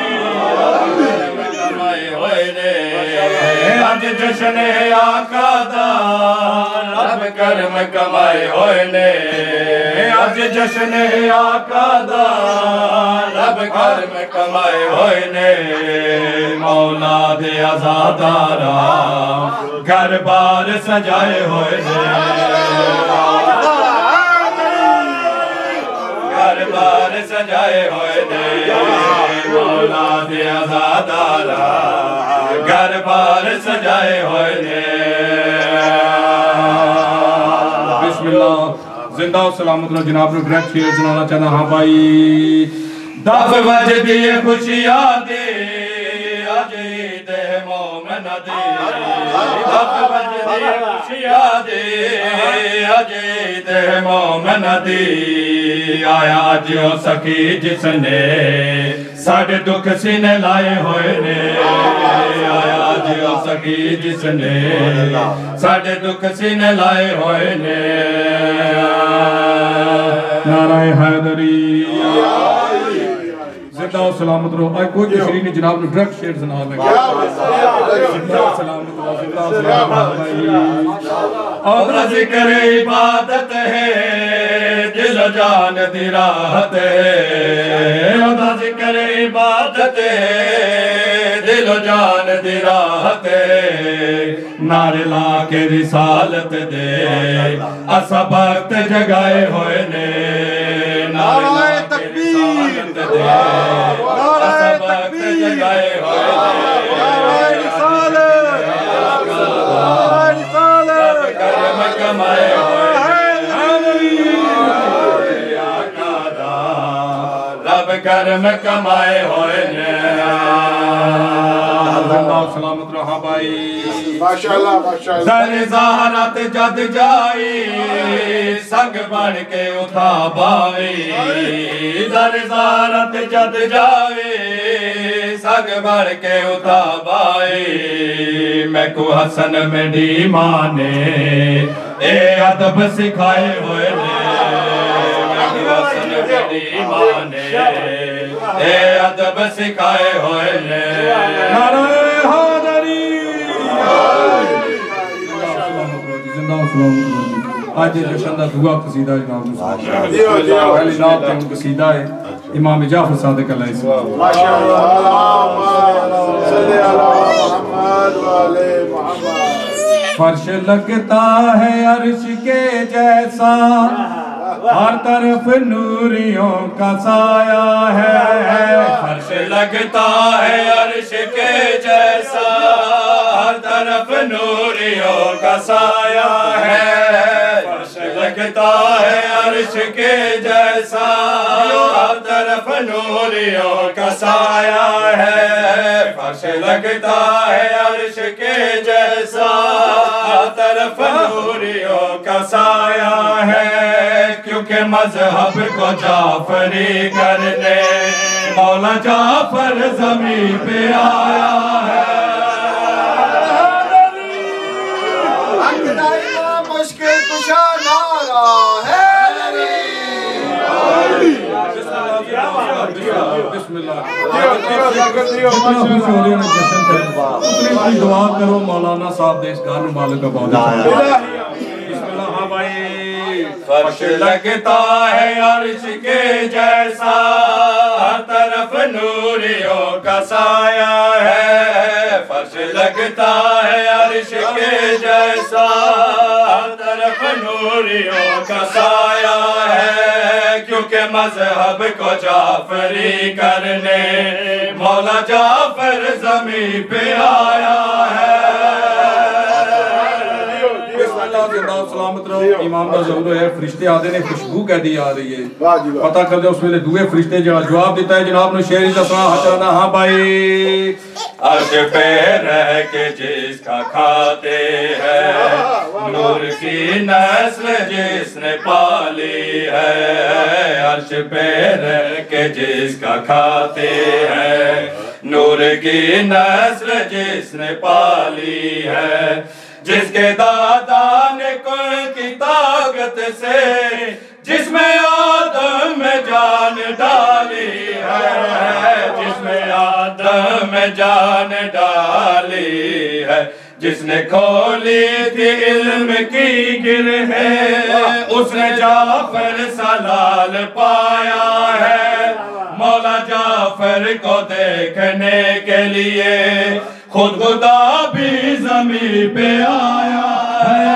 کمائے ہوئے نے اج جشن ہے آقا دا رب کرم کمائے ہوئے نے اج جشن ہے آقا دا رب کرم کمائے ہوئے نے مولا دے آزادارا گھر بار سجائے ہوئے نے گھر بار سجائے ہوئے نے مولا دے آزادارا گھر بار سجائے ہوئے نے بسم اللہ زندہ و سلامت رہو جناب نے ڈریکٹ شیئر سنانا چاہنا ہاں بھائی دف وجدی خوشیاں دے آج عید مومن नदी दस बजदी खुशिया दे अजीत मोमन दी आया अज ओ सखी जिसने साढ़े दुख सीने लाए होए ने आया अज ओ सखी जिसने साढ़े दुख सीने लाए होए ने नाराए हैदरी जिंदा और सलामत रहो। आज कोई तशरीफ नहीं जनाब ने डायरेक्ट शेर सुना लगे जिंदा और सलामत रहो जिंदा और सलामत रहो। और ज़िक्र इबादत है दिल जान दी राहत है और ज़िक्र इबादत है दिल जान दी राहत है नारे ला के रिसालत दे असा वक्त जगाए होए ने नारे तकबीर दे असा वक्त जगाए होए नारे रिसालत कर्म कमाए होए रब कर्म कमाए होए ने सलामत रहा भाई माशाअल्लाह माशाअल्लाह ज़रे ज़हरत जद जाई संग बन के उठा बाई ज़रे ज़हरत जद जाई संग बन के उठा बाई मैं को हसन में डी माने ए अदब सिखाए हुए ने मैं को हसन में डी माने ए अदब सिखाए हुए ने आज जश्न दा दुआ कसीदा जनाब ने पहली नात ते कसीदा है इमाम जाफर सादिक अलैहिस्सलाम माशाअल्लाह सल्ले अला मुहम्मद व आले मुहम्मद फर्श लगता है अर्श के जैसा हर तरफ नूरियों का साया है फर्श लगता है अर्श के जैसा हर तरफ नूरियों का साया है फर्श लगता है अर्श के जैसा हर तरफ नूरियों का साया है फर्श लगता है अर्श के जैसा हर तरफ नूरियों का साया है क्योंकि मजहब को जाफरी करने मौला जाफर ज़मीन पे आया है मुश्किल कुशा नारा है दुआ करो मौलाना साहब देश घर मालिक फर्श लगता है अर्श के जैसा हर तरफ नूरियों का साया है फर्श लगता है अर्श के जैसा हर तरफ नूरियों का साया है क्योंकि मजहब को जाफरी करने मौला जाफर ज़मीन पे आया है सलामत रहो इमाम दा ज़रूर है फरिश्ते आदे ने खुशबू कैदी आ रही है पता कर दे उस वेले दुए फरिश्ते जवाब देता है जनाब ने शेर दसना हटाना हाँ भाई अर्श पे रह के जिसका खाते हैं नूर की नस्ल जिसने पाली है अर्श पे रह के जिसका खाते हैं नूर की नस्ल जिसने पाली है जिसके दादा ने कुल की ताकत से जिसमें आदम में जान डाली है जिसमें आदम में जान डाली है जिसने खोली थी इल्म की गिरहें उसने जाफर सलाल पाया है मौला जाफर को देखने के लिए खुद खुदा भी ज़मीन पे आया है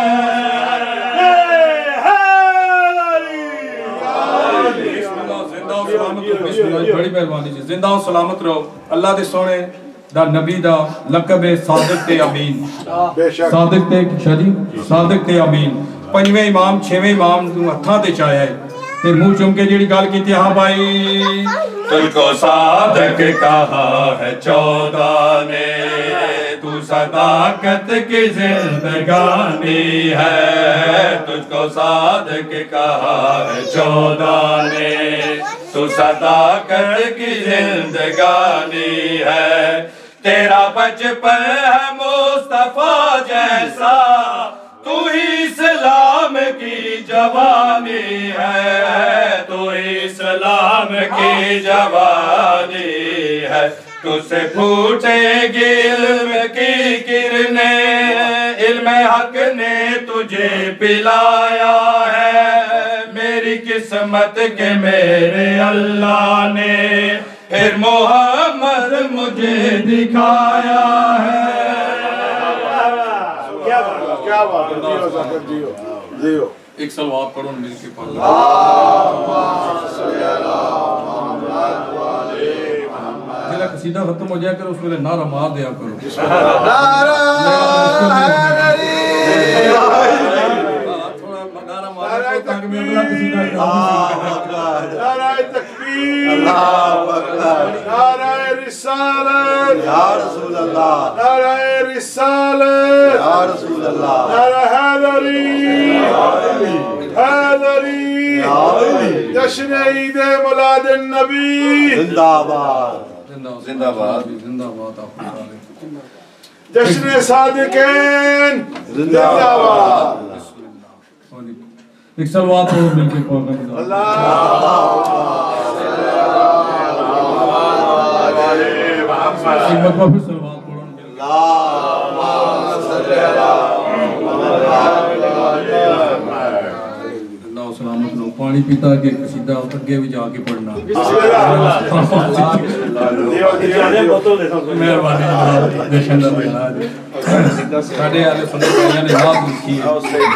बड़ी मेहरबानी जी जिंदा और सलामत रहो अल्लाह दे सोने दा नबी दा लक़ब है सादिक ते अमीन सादिक ते शादी सादिक ते अमीन पंजवें इमाम छेवें इमाम नूं हत्थां ते चाया है ते मुंह चुम के जेड़ी गल कीती हां भाई तुझको सादिक कहा है 14 ने तू صداقت کی زندگانی ہے تجھ کو صادق کہا ہے چودہ نے تو صداقت کی زندگانی ہے تیرا بچپن ہے مصطفیٰ جیسا تو ہی اسلام کی جوانی ہے تو ہی اسلام کی جوانی ہے تو سے پھوٹے گی علم کی کرنیں علم حق نے تجھے پلایا ہے میری قسمت کے میرے اللہ نے پھر محمد مجھے دکھایا ہے کیا بات ہے جیو ذکر جیو جیو ایک صلوات پڑھو مل کے پڑھو جیلا قصیدہ ختم ہو جائے کر اس میں نعرہ مار دیا کرو نعرہ حیدری نعرہ تکبیر نعرہ تکبیر نعرہ رسالت یا رسول اللہ نعرہ رسالت یا رسول اللہ نعرہ حیدری حیدری جشن عید میلاد النبی زندہ آباد زندہ آباد زندہ آباد جشن صادقین زندہ آباد ایک صلوات ہو مل کے پڑھنا اللہ سیمت پر پھر صلوات پڑھنا اللہ سلامت لو پانی پیتا کہ قصیدہ اگے بھی جا کے پڑھنا مہربانی جشن دا مہراج ساڑھے آلے سننے پہلے نے یاد لکھی ہے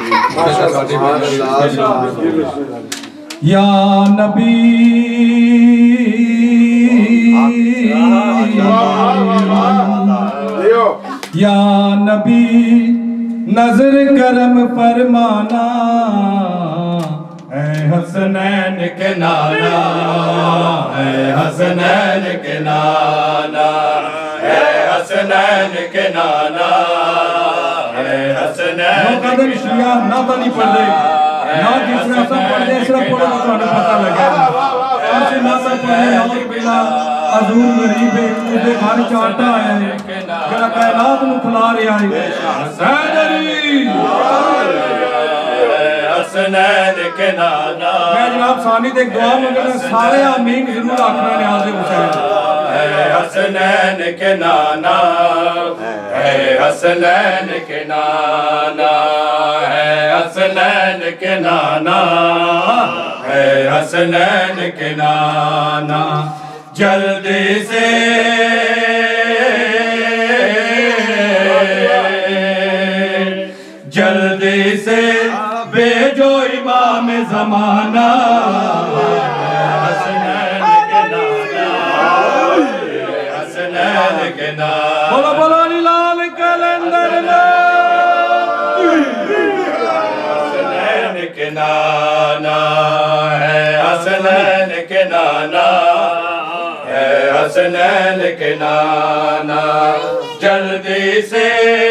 یا نبی یا نبی نظر کرم فرمانا اے حسنین کے نانا اے حسنین کے نانا اے حسنین کے نانا اے حسنین قدر شیعہ ناتا نہیں پڑھ دے نا جس نے ایسا پڑھ دے اس نے پڑھا تو انہیں پتہ لگا اسے ناتا پڑھے اور بلا حضور غریب ہے اسے گھر چاہتا ہے جنہ کائنات میں کھلا رہا ہے حسینری حسنین کے نانا میں جناب ثانی دیکھ دعا مگر سارے آمین ضرور آکھنا نیاز حسین اے حسنین کے نانا اے حسنین کے نانا اے حسنین کے نانا اے حسنین کے نانا جلدی سے جلدی سے بھیجو امام زمانہ حسنین کے نانا حسنین کے نانا بولا بولا علی لال کلندر حسنین کے نانا ہے حسنین کے نانا ہے حسنین کے نانا جلدی سے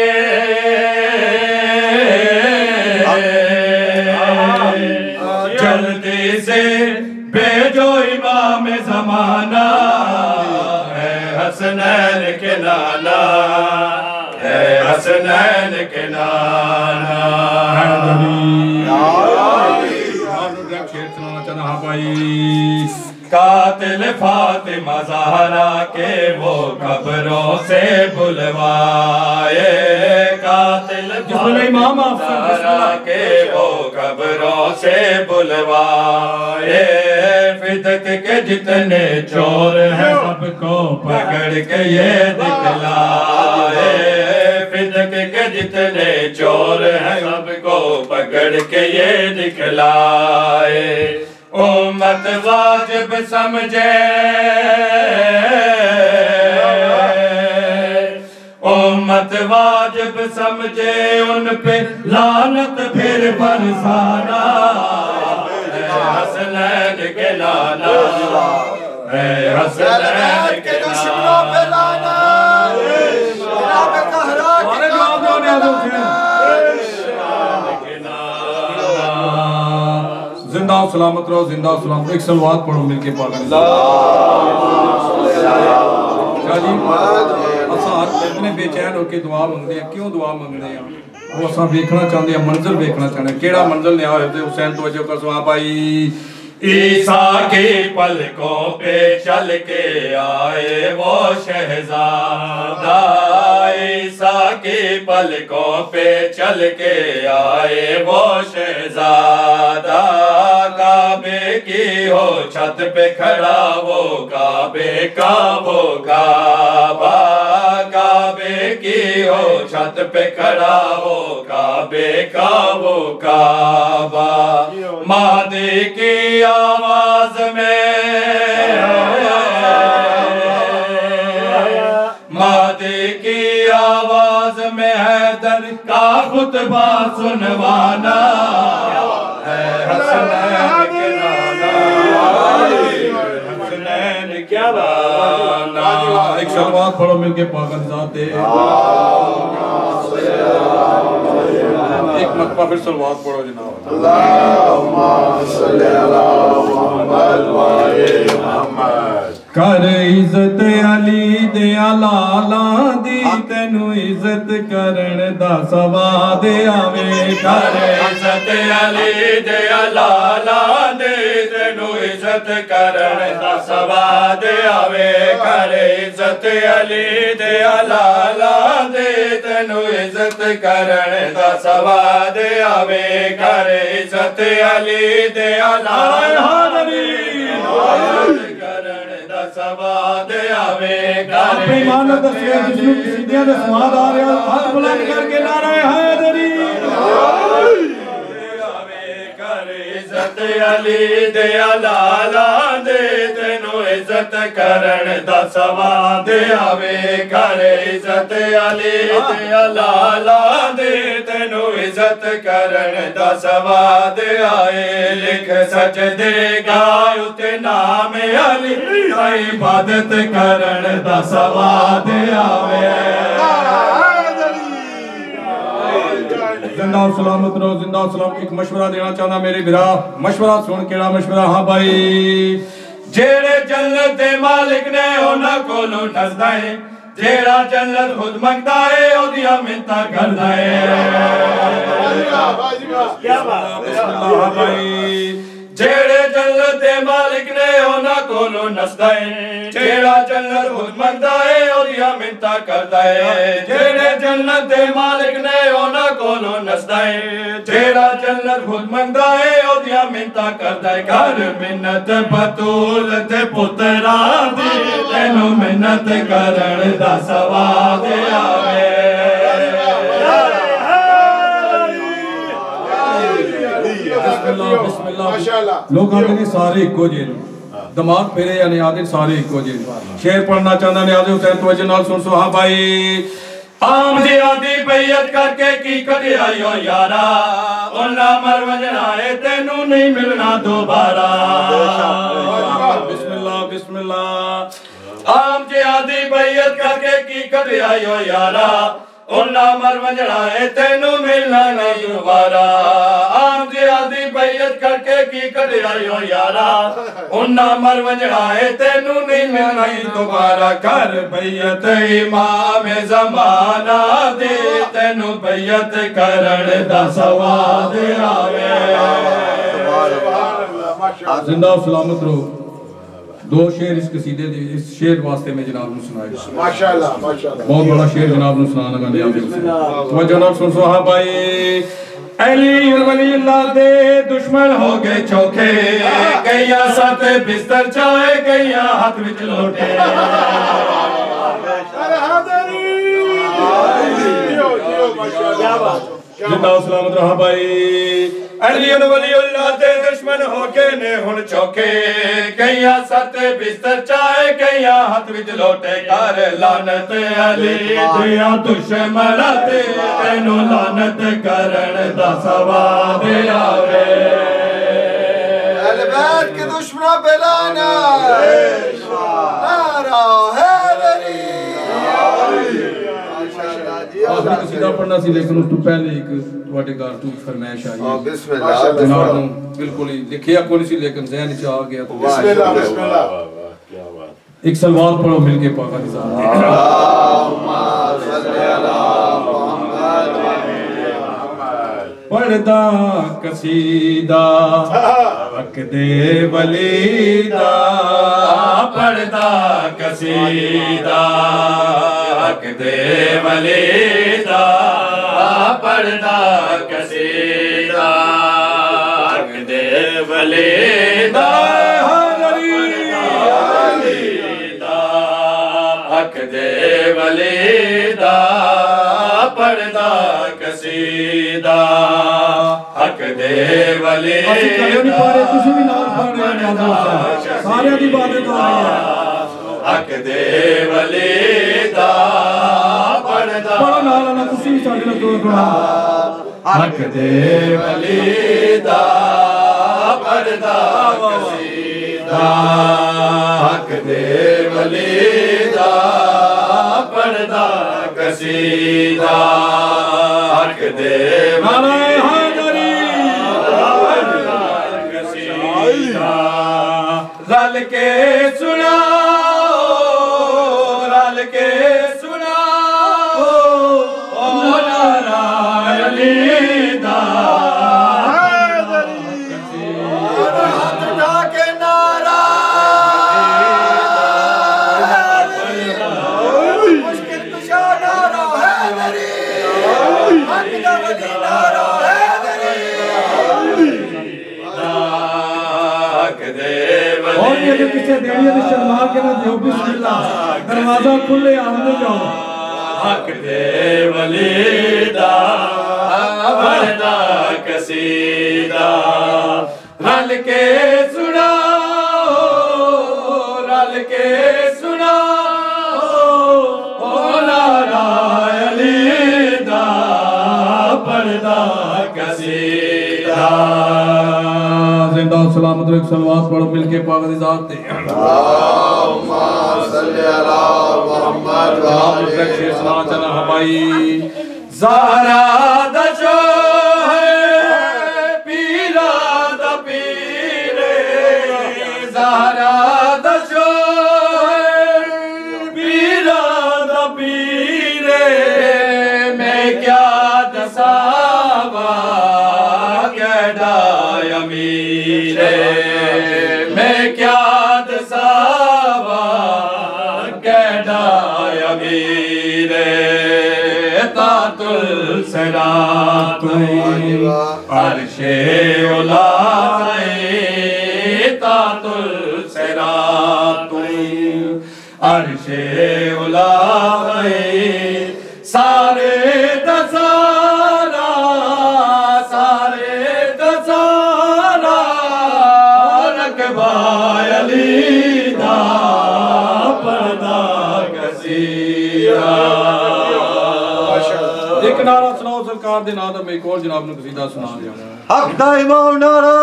جلدی سے بھیجو امام زمانہ ہے حسنین کے نانا ہے حسنین کے نانا قاتل فاطمہ زہرا کے وہ قبروں سے بلوائے قاتل فاطمہ زہرا کے وہ قبروں سے بلوائے فدق کے جتنے چور ہیں سب کو پکڑ کے یہ دکھلائے فدق کے جتنے چور ہیں سب کو پکڑ کے یہ دکھلائے امت واجب سمجھے امت واجب سمجھے ان پہ لعنت پھر برسانا اے حسنین کے نانا اے حسنین کے نانا زندہ و سلامت رہو، زندہ و سلامت. ایک صلوات پڑھو مل کے پاک شاہ جی. اساں اتنے بے چین ہو کے دعا منگتے ہیں. کیوں دعا منگتے ہیں؟ وہ اساں ویکھنا چاہتے ہیں، منظر ویکھنا چاہتے ہیں. کیڑا منظر لیا ہوئے تھے حسین توجہ کر سوا بھائی. عیسیٰ کی پلکوں پہ چل کے آئے وہ شہزادہ، عیسیٰ کی پلکوں پہ چل کے آئے وہ شہزادہ. کعبے کی ہو چھت پہ کھڑا وہ کعبے کا وہ کعبہ، کعبے کی ہو چھت پہ کھڑا وہ کعبے کا وہ کعبہ. مہدی کی آواز میں، مہدی کی آواز میں حیدر کا خطبہ سنوانا ہے. حسنین کے نانا، حسنین کے نانا. ایک صلوات پڑھو مل کے پاک ذات. ایک مرتبہ پھر صلوات پڑھو جناب. اللہم صلی علی محمد و آل محمد. کر عزت علی دیا لالا دی، تینو عزت کرن دا سواد آوے. کر عزت علی دیا لالا دی، تینو عزت کرن دا سواد آوے. کر عزت علی دیا لالا دی، تینو عزت کرن دا سواد آوے. کر عزت علی دیا لالا دی، کرن دا سواد آوے. اپنی مانت دسیا جس نے کسی دیا دے سواد آ رہا ہاتھ بلند کر کے نعرہ حیدری. کر عزت علی دیا لالا دے، تینو عزت کرن دا سواد آوے. کر عزت علی دیا لالا دے، تینو عزت کرن دا سواد آئے. لکھ سجدے گائے اتے نام علی، عبادت کرن دا سواد آوے. زندہ و سلامت رہو، زندہ و سلامت. ایک مشورہ دینا چاہنا میرے برا. مشورہ سن کیڑا مشورہ؟ ہاں بھائی. جیڑے جنت دے مالک نے اونا کولو نسدا ہے، جیڑا جنت خود منگدا ہے او دیا منتا کردا ہے. کیا بات ہے. ہاں بھائی. جیڑے جنت دے مالک نے اونا کولو نسدا ہے، جیڑا جنت خود منگدا ہے او دیا منتا کردا ہے. جیڑے جنت دے مالک نے اونا کولو نسدا ہے، جیڑا جنت خود منگدا ہے او دیا منتا کردا ہے. گھر منت بطول تے پتراں دی، تینو منت کرن دا سواد آوے. بسم اللہ. لوگ آتے ہیں سارے ایکو جے دماغ پھیرے یا نیادے سارے ایکو جے. شعر پڑھنا چاہنا نیادے حسین توجہ نال سن سو. ہاں بھائی. عام زیادی بیعت کر کے کی کٹی آئیو یارا، انہا مر وجنا ہے تینوں نہیں ملنا دوبارہ. بسم اللہ بسم اللہ. عام زیادی بیعت کر کے کی کٹی آئیو یارا، انہا مر وجنا ہے تینوں ملنا نہیں دوبارہ. عام زیادی بیعت کر کے کی کٹی آئیو یارا، انہا مر وجنا ہے تینوں نہیں ملنا نہیں دوبارہ. کر بیعت امام زمانہ دے، تینوں بیعت کرن دا سواد آوے. زندہ و سلامت رہو. دو شعر اس قصیدے دے، اس شعر واسطے میں جناب نے سنائے. ماشاءاللہ ماشاءاللہ. بہت بڑا شعر جناب نے سنانا گا نیازے حسین. توجہ نال سن سو. ہاں بھائی. علی ولی اللہ دے دشمن ہو گئے چوکھے، کئیاں ساتھ بستر چاہے کئیاں ہاتھ وچ لوٹے. زندہ و سلامت رہا بھائی. علی ولی اللہ دے دشمن ہو کے نے ہن چوکھے، کئیاں ساتھ بستر چاہے کئیاں ہاتھ وچ لوٹے. کر لعنت علی دیا دشمن تے، تینوں لعنت کرن دا سواد آوے. اہل بیت کے دشمنوں پہ لعنت، نعرہ حیدری. آخری قصیدہ پڑھنا سی لیکن اس تو پہلے ایک تواڈے گھر تو فرمائش آئی بسم اللہ جناب نو بالکل ہی لکھیا کوئی سی لیکن ذہن وچ آ گیا بسم اللہ بسم اللہ ایک سلوات پڑھو مل کے پاک علی صاحب اللہم صلی علی محمد پڑھدا قصیدہ حق دے ولی دا پڑھدا قصیدہ حق دے ولی دا پڑھدا قصیدہ حق دے ولی دا حق دے ولی دا پڑھدا قصیدہ حق دے ولی سارے دی عبادت ہو رہی ہے حق دے ولی دا پڑھدا پڑھو نال نہ تسی بھی ساڈے نال دعا کرو حق دے ولی دا پڑھدا قصیدہ حق دے ولی دا پڑھدا قصیدہ حق دے ولی رل کے سناؤ رل کے سناؤ او نعرہ علی دا ہاتھ اٹھا کے نعرہ مشکل کشا نعرہ حیدری حق دا ولی نعرہ حیدری حق دے اور یہ جو کسے دینی ہے شرما کے نہ دیو بسم اللہ دروازہ کھلے آمدے جاؤ حق دے ولی دا پڑھدا قصیدہ رل کے سناؤ رل کے سناؤ او نعرہ علی دا پڑھدا قصیدہ زندہ و سلامت رکھ سلوات پڑھو مل کے پاک دی ذات تے اللہم صلی علی محمد سلامت رکھ شیر سلام چلا ہمائی زہرا دا جو ہے پیرا دا پیرے زہرا دا جو ہے پیرا دا پیرے میں کیا دساوا کیڑا امیرے میں کیا دساوا کیڑا امیرے تات السراتوی عرش اولائی تات السراتوی عرش اولائی سارے دسارا سارے دسارا رقبہ علی دا پڑھدا قصیدہ ایک نعرہ سناؤ سرکار دے نام دا میں ایک اور جناب نے قصیدہ سنا دیا حق دا امام نعرہ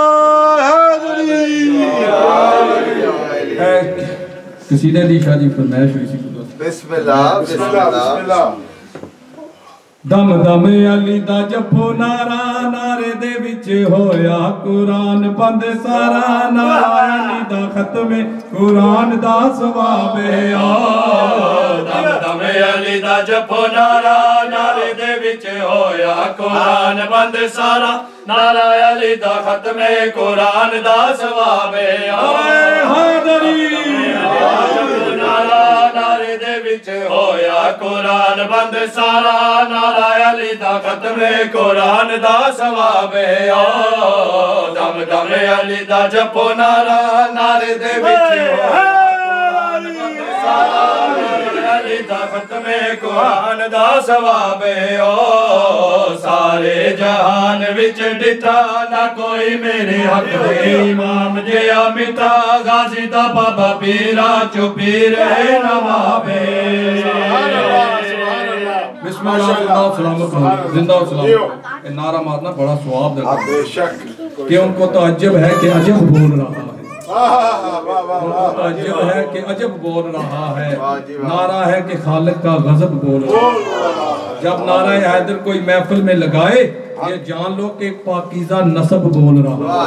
حیدری قصیدے دی شادی فرمائش ہوئی سی بسم اللہ بسم اللہ بسم اللہ دم دم علی دا جپو نعرہ نعرے دے وچ ہویا قرآن بند سارا نعرہ علی دا ختم قرآن دا ثواب دم دم علی دا جپو نعرہ نعرے دے وچ ہویا قرآن بند سارا نعرہ علی دا ختم قرآن دا ثواب حیدری نعرہ نعرے دے وچ ہویا قرآن بند سارا نعرہ علی دا ختم قرآن دا ثواب دم دم علی دا جپو نعرہ نعرے دے وچ ہویا علی دا ختم قرآن دا ثواب سارے جہان وچ ڈٹھا نہ کوئی میرے حق دے امام جیا مٹا غازی دا بابا پیرا چپی رہے نوابے بسم اللہ سلامت زندہ و سلامت نعرہ مارنا بڑا ثواب دیتا بے شک کہ ان کو تعجب ہے کہ عجب بول رہا ہے تعجب ہے کہ عجب بول رہا ہے نعرہ ہے کہ خالق کا غضب بول رہا ہے جب نعرہ حیدر کوئی محفل میں لگائے یہ جان لو کہ پاکیزہ نسب بول رہا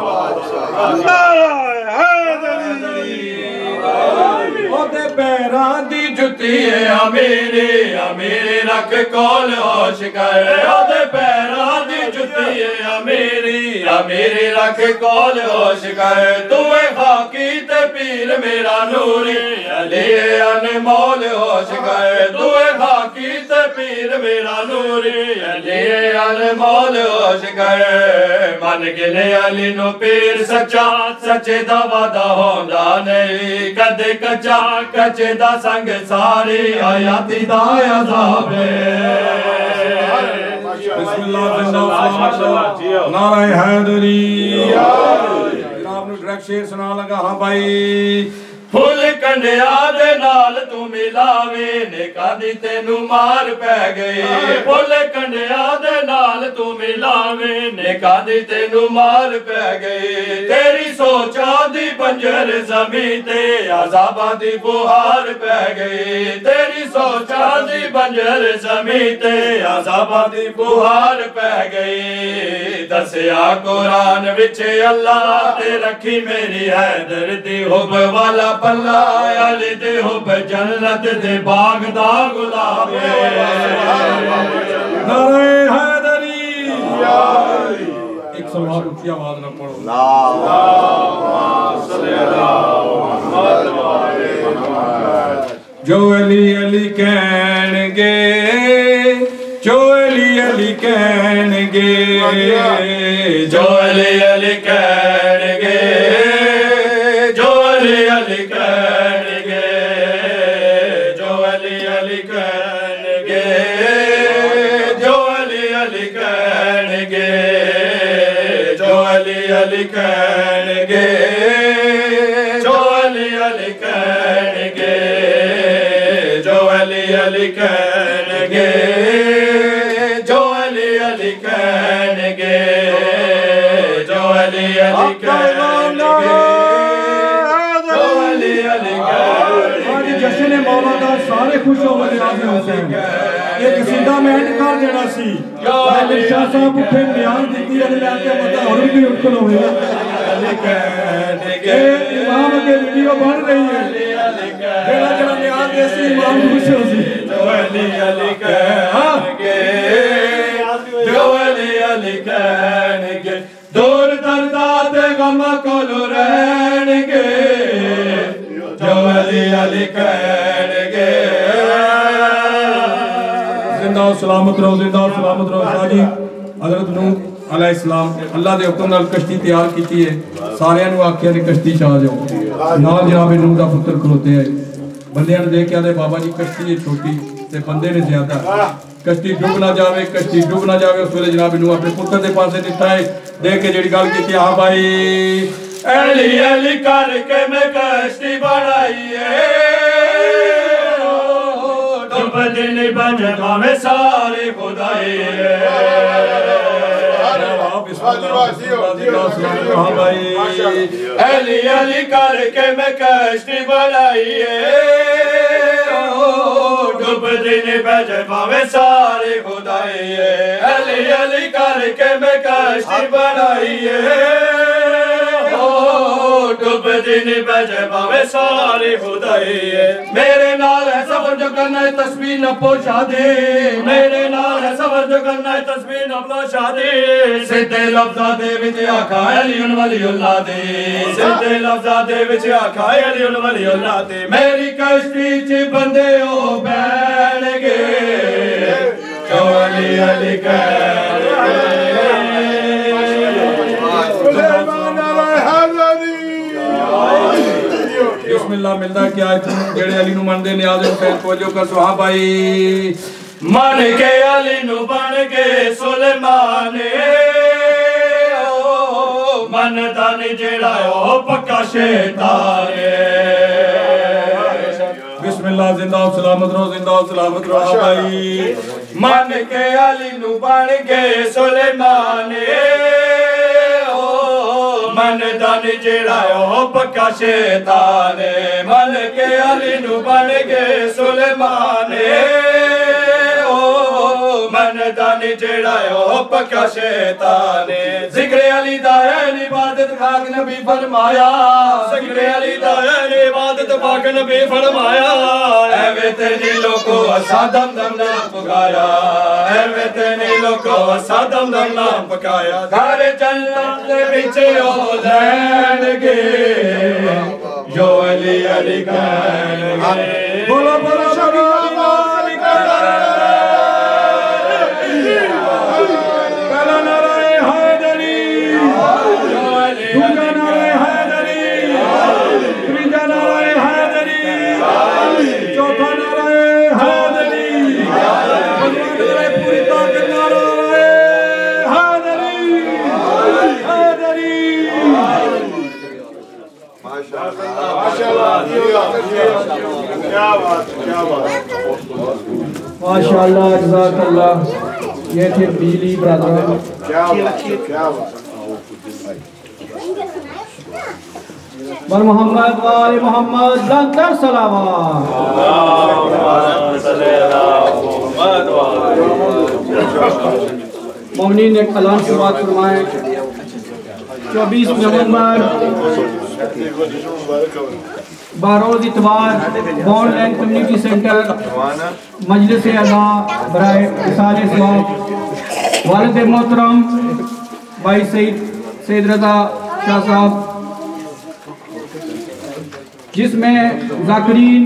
دے پیران دی جتی ہے امیری رکھ کول ہوش کر دے پیران دی جتی ہے امیری رکھ کول ہوش کر تو اے خاکی تے پیر میرا نوری علی انمول ہوش کر تو اے خاکی تے پیر میرا نوری علی انمول ہوش کر من گلے علی نو پیر سچا سچے دا وعدہ ہوندا نہیں کدے کچا کچے دا سنگ ساری آیاتی دا عذاب بسم اللہ نعرہ حیدری جناب نو ڈریکٹ شیر سنا لگا ہاں بھائی پھول کنڈیا دے نال تو ملاوے نکاح دی تینو مار پہ گئی پھول کنڈیا دے نال تو ملاوے نکاح دی تینو مار پہ گئی تیری سوچا دی بنجر زمین تے عذاباں دی بہار پہ گئی تیری سوچا دی بنجر زمین تے عذاباں دی بہار پہ گئی دسیا قرآن وچ اللہ تے رکھی میری حیدر دی حب والا پلا علی دے حب جنت دے باغ دا گلاب نعرہ حیدری ایک سلوات اٹھی آواز نہ پڑھو جو علی علی کہن گے جو علی علی کہن گے جو علی علی کہن گے جو علی علی کہن گے جو علی علی کہن گے جو علی علی کہن گے جو علی علی کہن گے جو علی علی کہن گے جو علی علی کہن گے جو علی علی کہن گے جو علی علی کہن گے جشن مولا دا سارے خوش ہو گئے جناب حسین ایک قصیدہ میں اینڈ کر دینا سی علی شاہ صاحب اٹھے نیاز دیتی ہے لے کے بتا اور بھی اٹھن ہوئے امام کے ویڈیو بن رہی ہے جڑا جڑا نیاز دے سی امام خوش ہو سی جو علی علی کہن گے جو علی علی کہن گے دور دردات غم کولو رہن گے جو علی علی کہن گے زندہ و سلامت رہو زندہ و سلامت رہو شاہ جی حضرت نوح علیہ السلام اللہ دے حکم نال کشتی تیار کیتی ہے سارے انو آکھیا نے کشتی چاہ جاؤ نال جناب نوح دا پتر کھلوتے ہیں بندے نے دیکھ کے بابا جی کشتی ہے چھوٹی تے بندے نے زیادہ کشتی ڈوب نہ جاوے کشتی ڈوب نہ جاوے اس ویلے جناب نوح اپنے پتر دے پاسے دتا ہے دیکھ کے جڑی گل کیتی ہاں بھائی علی علی کر کے میں کشتی بڑھائی ہے ڈوب دن بن جاوے ساری خدائی ہے علی علی کر کے میں کشتی بڑھائی ہے ڈوب دن بج پاوے سارے خدائی ہے علی علی کر کے میں کشتی بڑھائی ہے ڈوب دن بج پاوے سارے خدائی ہے میرے نال ہے سفر جو کرنا ہے تسبیح نہ پہنچا دے میرے نال ہے سفر جو کرنا ہے تسبیح نہ پہنچا دے سیدھے لفظاں دے وچ آکھا علی ولی اللہ دے سیدھے لفظاں دے وچ آکھا علی ولی اللہ دے میری کشتی چ بندے او بہن گے جو علی علی کہن گے بسم اللہ ملدا کیا ہے جڑے علی نو من دے نیاز حسین توجہ کر سو ہاں بھائی من کے علی نو بن کے سلیمان من دن جڑا او پکا شیطان بسم اللہ زندہ و سلامت رہو زندہ و سلامت رہو بھائی من کے علی نو بن کے سلیمان من دن جڑا او پکا شیطان من کے علی نو بن کے سلیمان मैदानी जेड़ा ओ पक्का शैतान जिक्र अली दा है इबादत पाक नबी फरमाया जिक्र अली दा है इबादत पाक नबी फरमाया एवे तेरी लोको असा दम दम नाम पुकारा एवे तेरी लोको असा दम दम नाम पुकारा घर जन्नत दे विच ओ लैणगे जो अली अली कहणगे बोलो बोलो माशाअल्लाह जज़ाकल्लाह। ये थे बिजली ब्रदर। बर मोहम्मद वाले मोहम्मद लंकर सलावत। मोमिनीन ने कलाम की बात फरमाए 24 नवंबर बारोज इतवार बॉन्डलैंड कम्युनिटी सेंटर मजलिस अज़ा बराए इसाल सवाब वालिद मोहतरम भाई सईद रज़ा शाह साहब, जिसमें ज़ाकिरीन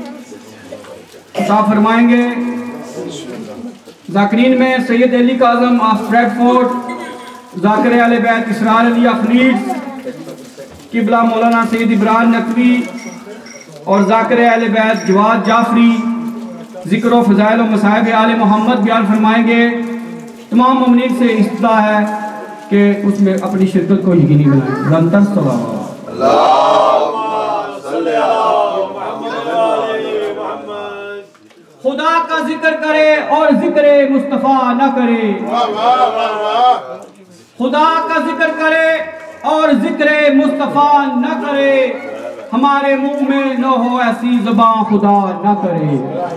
खिताब फरमाएंगे। ज़ाकिरीन में सैयद अली काज़म ऑफ ब्रैडफोर्ड, ज़ाकिर अहले बैत इसरार अली ऑफ लीड्स, किबला मौलाना सैयद इब्राहिम नकवी और ज़ाकिर अहले बैत जवाद जाफरी ज़िक्र व फ़ज़ाइल व मसाइब आले मोहम्मद बयान फरमाएंगे। तमाम मोमिनीन से इस्तदा है कि उसमें अपनी शिरकत को यकीनी बनाएं। लंतर सलावत। खुदा का जिक्र करे और जिक्र मुस्तफ़ा न करे, खुदा का जिक्र करे और जिक्र मुस्तफ़ा न करे, हमारे मुंह में न हो ऐसी ज़बान खुदा न करे।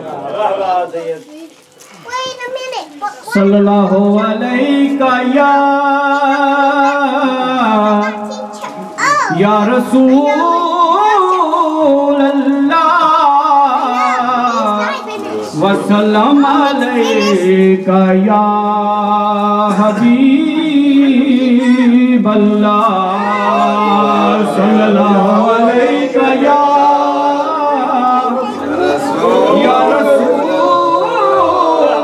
सल्लल्लाहु अलैहि या रसूल अल्लाह वसल्लम अलैका या हबीब अल्लाह सल्लल्लाहु अलैका या रसूल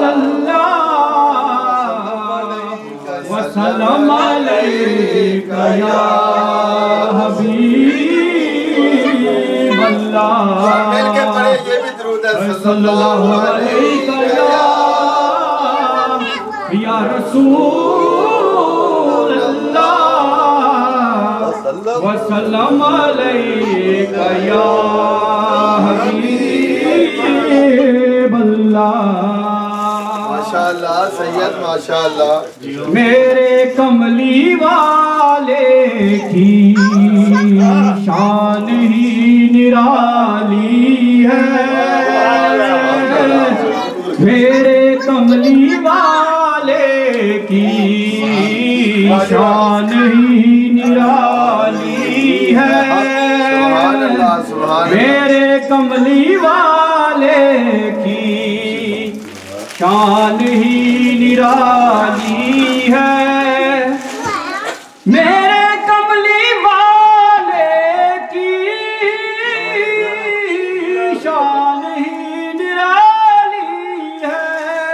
अल्लाह वसल्लम अलैका या हबीब अल्लाह सल्लल्लाहु अलैका या रसूल अल्लाह वसल्लम अलैका या हबीब अल्लाह। माशाअल्लाह सैयद माशाअल्लाह। मेरे कमली वाले की शान ही निराली है, मेरे कमली वाले की शान ही निराली है, मेरे कमली वाले की शान ही निराली है, मेरे कमली वाले की शान ही निराली है,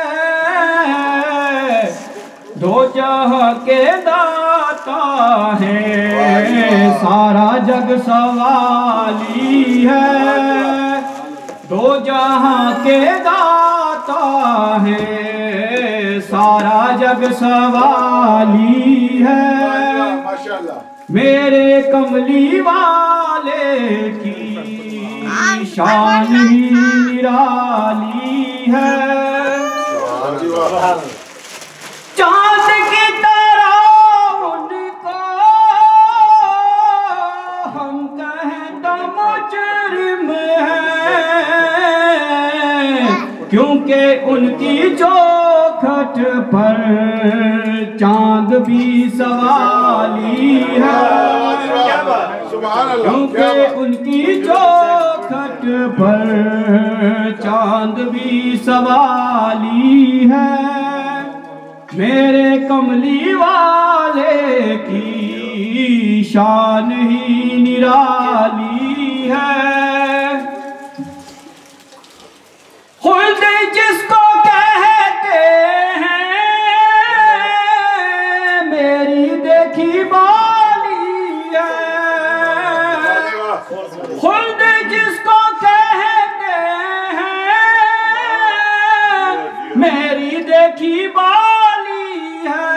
दो जहां के दाता है सारा जग सवाली है, दो जहां के दाता है सारा जग सवाली है, मेरे कमली वाले की शान ही निराली है। चांद की तरह उनको हम कहें तो मुजरिम है, क्योंकि उनकी जो چوکھٹ پر چاند بھی سوالی ہے کیونکہ ان کی چوکھٹ پر چاند بھی سوالی ہے میرے کملی والے کی شان ہی نرالی ہے خلد جس کو کہتے ہیں میری دیکھی بالی ہے خلد جس کو کہتے ہیں میری دیکھی بالی ہے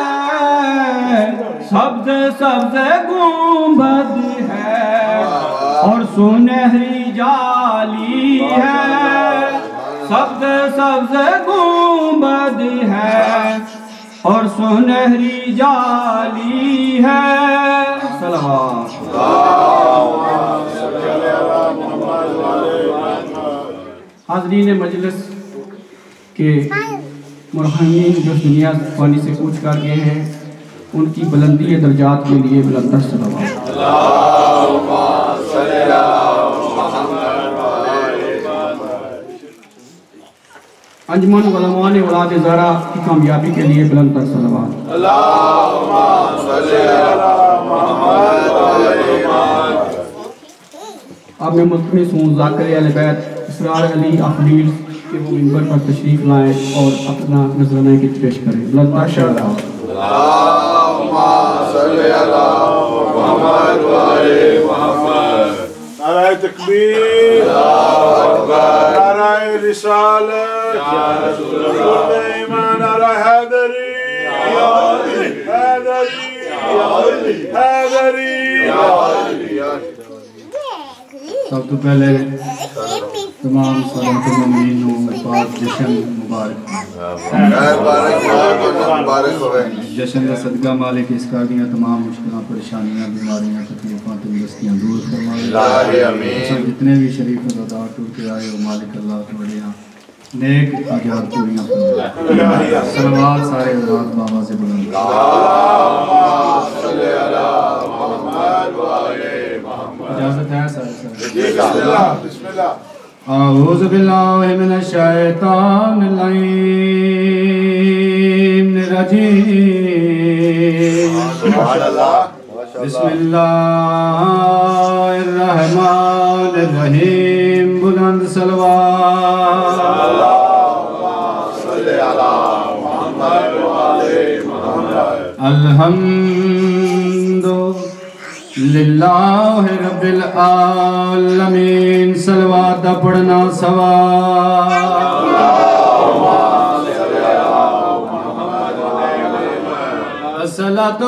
سبز سبز گنبد ہے اور سنہری جالی ہے سبز سبز گنبد ہے اور سنہری جالی ہے صلوات حاضرین مجلس کے مرحومین جو دنیا فانی سے کوچ کر گئے ہیں ان کی بلندی درجات کے لیے بلندر صلوات انجمن علماء اولاد زہرا کی کامیابی کے لیے بلندر صلوات اب میں ملتمس ہوں ذاکر اہل بیت اسرار علی افریل کہ وہ منبر پر تشریف لائیں اور اپنا نذرانہ خط پیش کریں بلندر صلوات نعرہ تکبیر نعرہ رسالت ایمان نعرہ حیدری حیدری سب تو پہلے تمام صلاحت المؤمنین پاک جشن مبارک جشن کا صدقہ مالک اس کا دیا تمام مشکلات پریشانیاں بیماریاں تکلیفاں تندرستیاں دور فرمائے جتنے بھی شریف عزادار ٹور کے آئے وہ مالک اللہ کے بڑیاں نیک حاجات پوریاں فرمائے صلوات سارے حضرات بابا سے بلند اجازت ہے سارے بسم اللہ اعوذ باللہ من الشیطان اللعین الرجیم بسم اللہ الرحمن الرحیم بلند صلوات الحمد للہ رب العالمین صلوات پڑھنا سواب الصلاة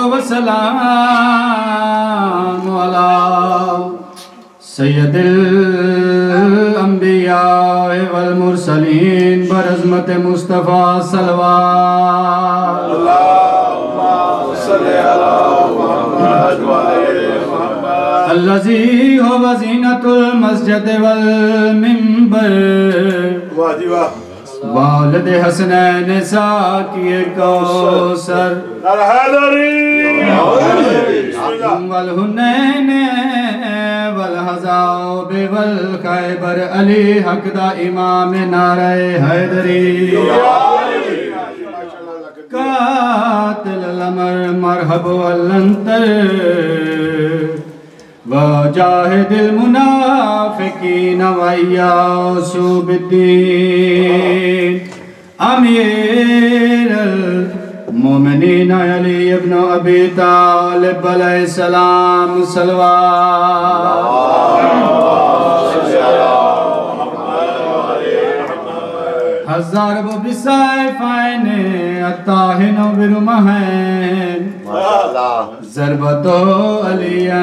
والسلام علی سید الانبیاء والمرسلین برعظمت مصطفیٰ صلوات الذي هو زینة المسجد والمنبر والد حسنین ساقی کوثر والحنین والحزاب والخیبر علی حق دا امام نعرہ حیدری قاتل الامر مرحب والانتر وجاہد المنافقین ویاسو بالدین امیر المومنین علی ابن ابی طالب علیہ السلام ہزار و بسائفین الطاہن و برمہین ضربتو علیہ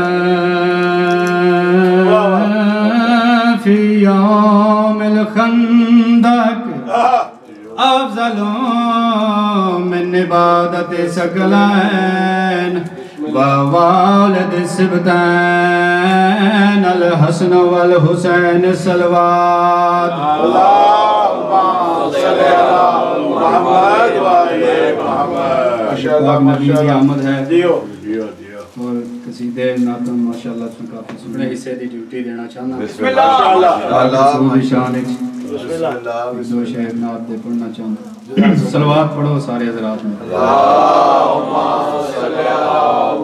فی یوم الخندق افضل من عبادت سکلین ووالد السبتین الحسن والحسین صلوات اللہم صلی اللہ محمد والے محمد ماشاءاللہ نبی کی آمد ہے دیو اور قصیدے ناتم ماشاءاللہ اس میں کافی سنے حصے دی ڈیوٹی دینا چاہنا بسم اللہ رسول شان ایک دو شہر نات دے پڑھنا چاہنا صلوات پڑھو سارے حضرات میں اللہم صلی علی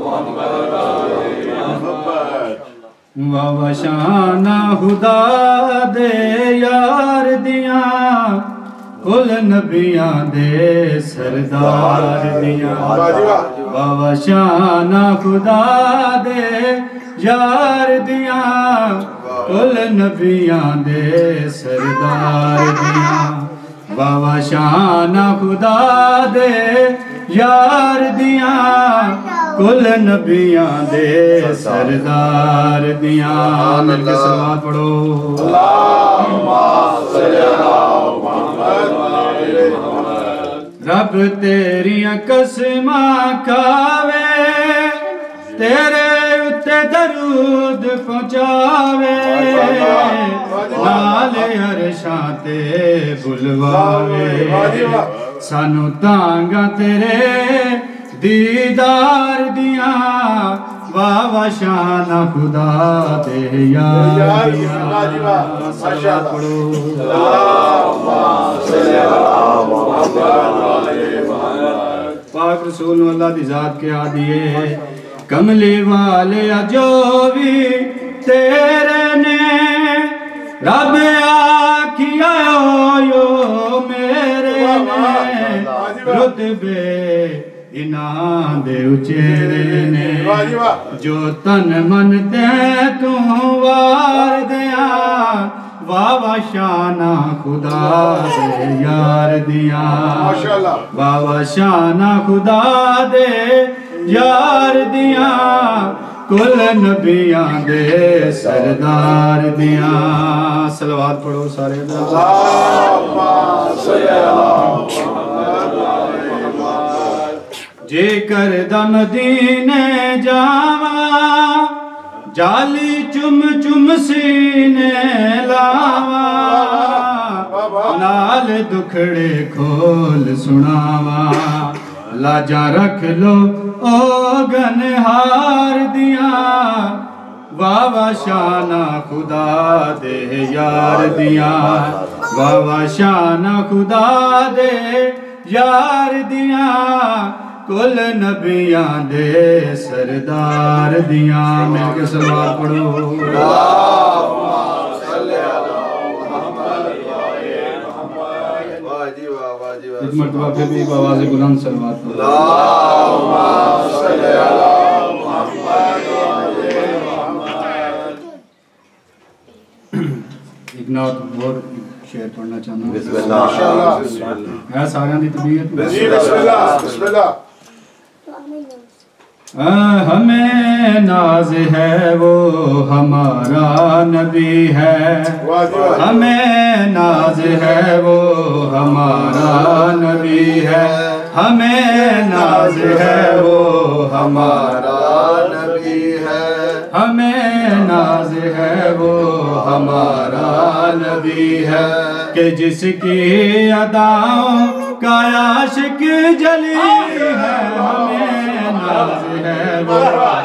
محمد واہ شانہ خدا دے یار دیاں کل نبیاں دے سردار دیاں واہ شانہ خدا دے یار دیاں کل نبیاں دے سردار دیاں واہ شانہ خدا دے یار دیاں کل نبیاں دے سردار دیاں مل کے صلوات پڑھو اللہم صلی علی محمد رب تیریاں قسماں کھاوے تیرے اتے درود پہنچاوے نال عرشاں تے بلواوے سانو تانگاں تیرے دیدار دیاں واہ شانہ خدا دے یار دیاں صلوات پڑھو اللہم صلی علی محمد پاک رسول اللہ دی ذات کے آدھیے کملی والے جو بھی تیرے نے رب آکھیا یو میرے نے رتبے انہاں دے اچیرے نے جو تن من تے تو وار دیاں واہ شانہ خدا دے یار دیاں واہ شانہ خدا دے یار دیاں کل نبیاں دے سردار دیاں صلوات پڑھو سارے اللہم صلی علی جے کر دم مدینے جاواں جالی چم چم سینے لاواں نال دکھڑے کھول سناواں لاجاں رکھ لو او گنہار دیاں واہ شانہ خدا دے یار دیاں واہ شانہ خدا دے یار دیاں کل نبیاں دے سردار دیاں مل کے صلوات پڑھو اللہم صلی علی محمد ایک مرتبہ پھر بھی بآواز بلند صلوات پڑھو اللہم صلی علی محمد ایک نعت اور شعر پڑھنا چاہنا بسم اللہ ہے سارے دی طبیعت بسم اللہ ہمیں ناز ہے وہ ہمارا نبی ہے ہمیں ناز ہے وہ ہمارا نبی ہے ہمیں ناز ہے وہ ہمارا نبی ہے ہمیں ناز ہے وہ ہمارا نبی ہے کہ جس کی اداؤں کا عاشق جلی ہے ہمیں ناز ہے وہ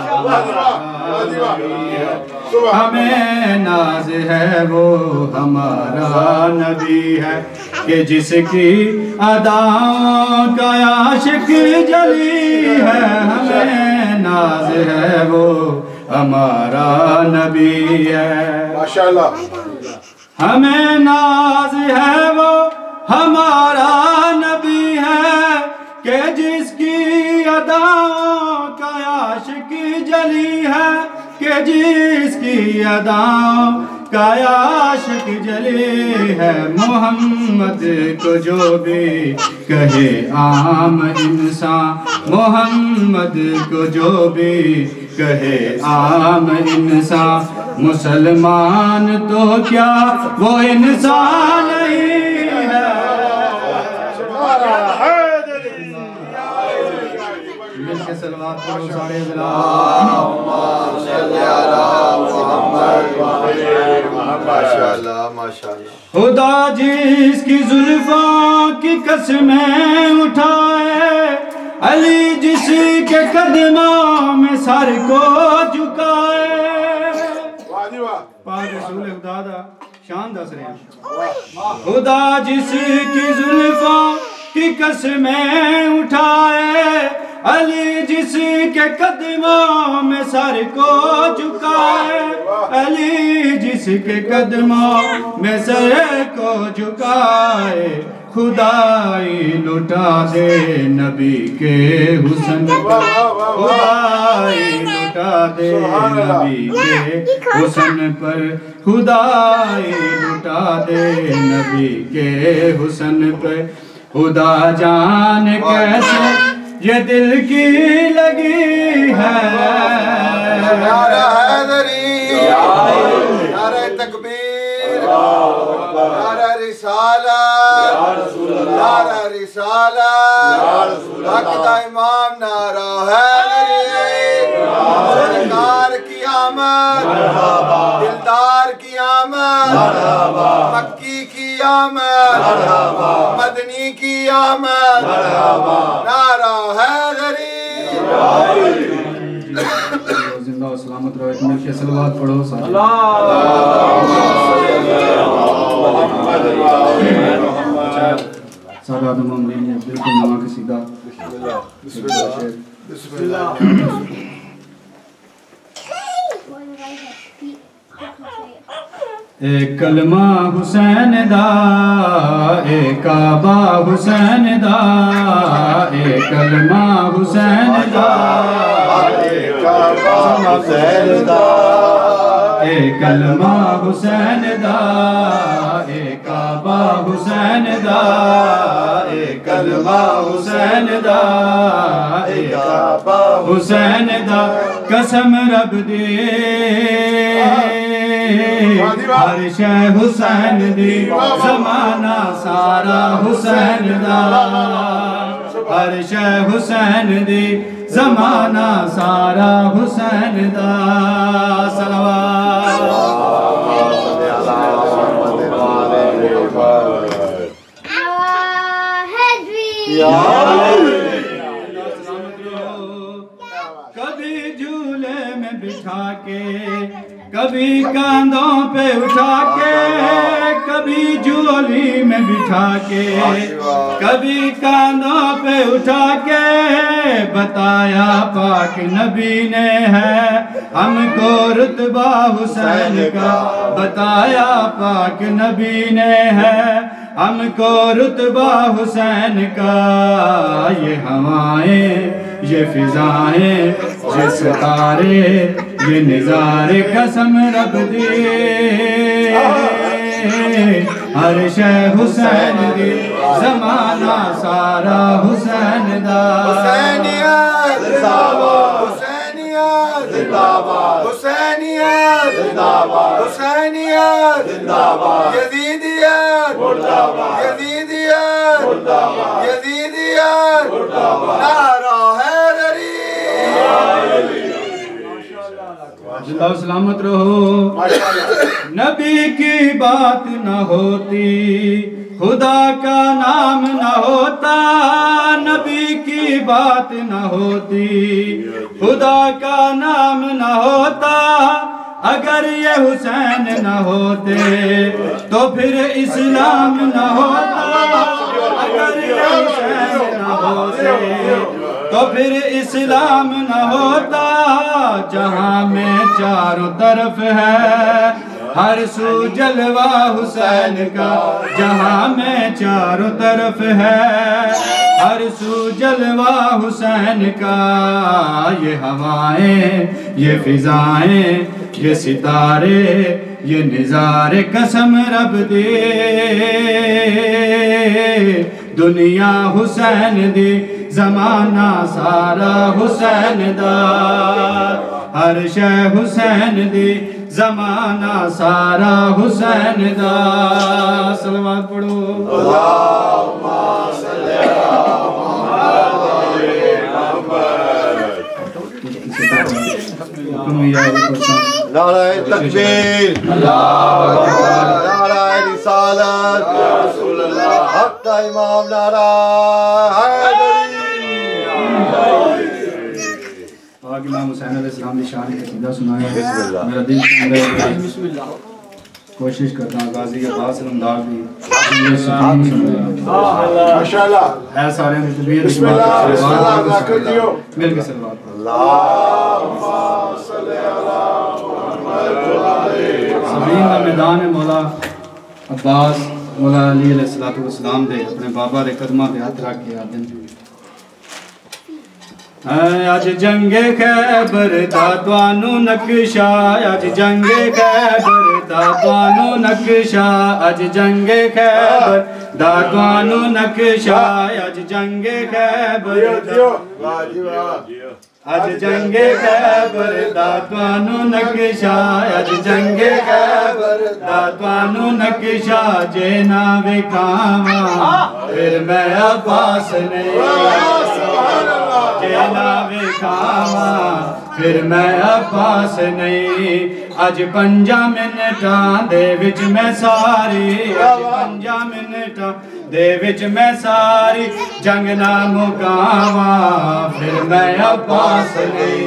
ہمیں ناز ہے وہ ہمارا نبی ہے کہ جس کی اداؤں کا عاشق جلی ہے ہمیں ناز ہے وہ ہمارا نبی ہے ماشاءاللہ ہمیں ناز ہے وہ ہمارا نبی ہے کہ جس کی اداؤں کا عاشق جلی ہے کہ جس کی اداؤں کا عاشق جلی ہے محمد کو جو بھی کہے عام انسان محمد کو جو بھی کہے عام انسان مسلمان تو کیا وہ انسان نہیں ہے مل کے صلوات सलवात पढ़ो सारे ज़िला माशाअल्लाह माशाअल्लाह। खुदा जिसकी जुल्फों की कसमें उठाए, अली जिसके कदमों में सर को झुकाए। पाक रसूल खुदा दा शान दस रहे हैं। खुदा जिसकी जुल्फों की कसमें उठाए, अली जिसके कदमों में सर को झुकाए, अली जिसके कदमों में सर को झुकाए, खुदाई लुटा दे नबी के हुस्न पर, खुदाई लुटा दे नबी के हुस्न पर, खुदाई लुटा दे नबी के हुस्न पर। खुदा जान कैसे ये दिल की लगी है, नारा हैदरी, नारा तकबीर, नारा रिसालत, नारा रिसालत, हक दा इमाम नारा हैदरी, सरकार की आमद, दिलदार की आमद, मक्की की आमद, मदनी की आमद, नारा हैदरी। जिंदा और सलामत रहो। एक मिल के सलवात पढ़ो सारे। सादा तमाम नहीं है, बिल्कुल नवा के सीधा। एक कलमा हुसैन दा, एक काबा हुसैन दा, एक कलमा हुसैन दा, एक काबा हुसैन दा, एक कलमा हुसैन दा, एक काबा हुसैन दा, एक कलमा हुसैन दा, एक काबा हुसैन दा, कसम रब दे हर शय हुसैन दी, ज़माना सारा हुसैन दा, हर शय हुसैन दी, ज़माना सारा हुसैन दा। सलवात कभी झूले में बिठा के, कभी कांधों पे उठा के, कभी झोली में बिठा के, कभी कांधों पे उठा के, बताया पाक नबी ने है हमको रुतबा हुसैन का, बताया पाक नबी ने है हमको रुतबा हुसैन का। ये हवाएं, ये फिजाएं, ये सितारे, ये निज़ारे कसम रब दे हर शय हुसैन दी, ज़माना सारा हुसैन दा। हुसैनियत जिंदाबाद, हुसैनियत जिंदाबाद, हुसैनियत जिंदाबाद, हुसैनियत जिंदाबाद, यजीदियत मुर्दाबाद, यजीदियत मुर्दाबाद, यजीदियत मुर्दाबाद, नारा हैदरी। जिंदा सलामत रहो। नबी की बात न होती, खुदा का नाम न होता, नबी की बात न होती, खुदा का नाम न होता, अगर ये हुसैन न होते तो फिर इस्लाम न होता, अगर ये हुसैन न होते तो फिर इस्लाम न होता। जहाँ में चारों तरफ है हर सू जलवा हुसैन का, जहाँ में चारों तरफ है हर सू जलवा हुसैन का। ये हवाएं, ये फिजाएं, ये सितारे, ये निज़ारे कसम रब दे दुनिया हुसैन दी, ज़माना सारा हुसैन दा, हर शय हुसैन दी, ज़माना सारा हुसैन दा। सलवात पढ़ो। بھی آئے اوپر سے نعرہ تکبیر نعرہ رسالت حق کا امام نعرہ حیدری آگ امام حسین علیہ السلام کی شان قصیدہ سنایا میرا دل چاہتا ہے کوشش کرتا ہوں غازی عباس علمدار بھی ماشاءاللہ ہے سارے طبیعت بسم اللہ بسم اللہ اللہ کر دیو مل کے سلوات اللہم صلی علی محمد زمین کا میدان ہے مولا عباس مولا علی علیہ السلام دے اپنے بابا دے قدمہ دے ہاتھ رکھ کے آدن آج جنگ خیبر دا توانو نقشہ آج جنگ خیبر دا توانو نقشہ آج جنگ خیبر دا توانو نقشہ آج جنگ خیبر آج جنگ خیبر دا توانو نقشہ آج جنگ خیبر دا توانو نقشہ جے نہ وکھاواں پھر میں عباس نہیں جینا وکھاواں پھر میں عباس نہیں اج 5 منٹاں دے وچ میں ساری 5 منٹاں دے وچ میں ساری جنگ نہ مکاواں پھر میں عباس نہیں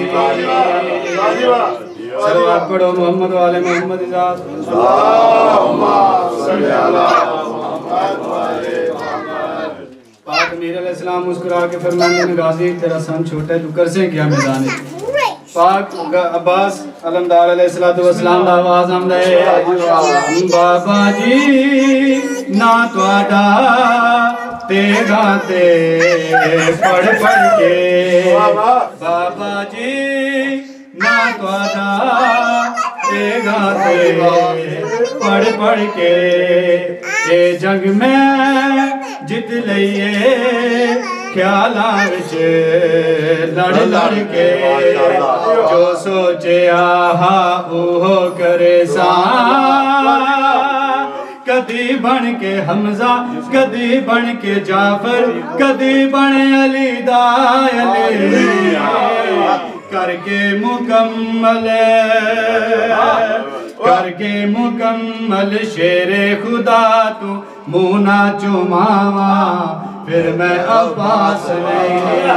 سلوات پڑھو محمد والے محمد ذات اللہم صلی علی محمد والے محمد پاک امیر علیہ السلام مسکرا کے فرماندے نے غازی تیرا سن چھوٹا ہے تو کر سے کیا میدان ہے پاک عباس علمدار علیہ السلام دا آواز آمدہ ہے بابا جی نا تواڈا تے گاتے پڑھ پڑھ کے بابا جی نا تواڈا تے گاتے پڑھ پڑھ کے اے جنگ میں جت لئیے خیالاں وچ لڑ لڑ کے جو سوچے آہا اوہو کرے سان کدی بن کے حمزہ کدی بن کے جعفر کدی بن علی دا علی کر کے مکمل شیر خدا تو منہ نہ چوماواں پھر میں عباس نہیں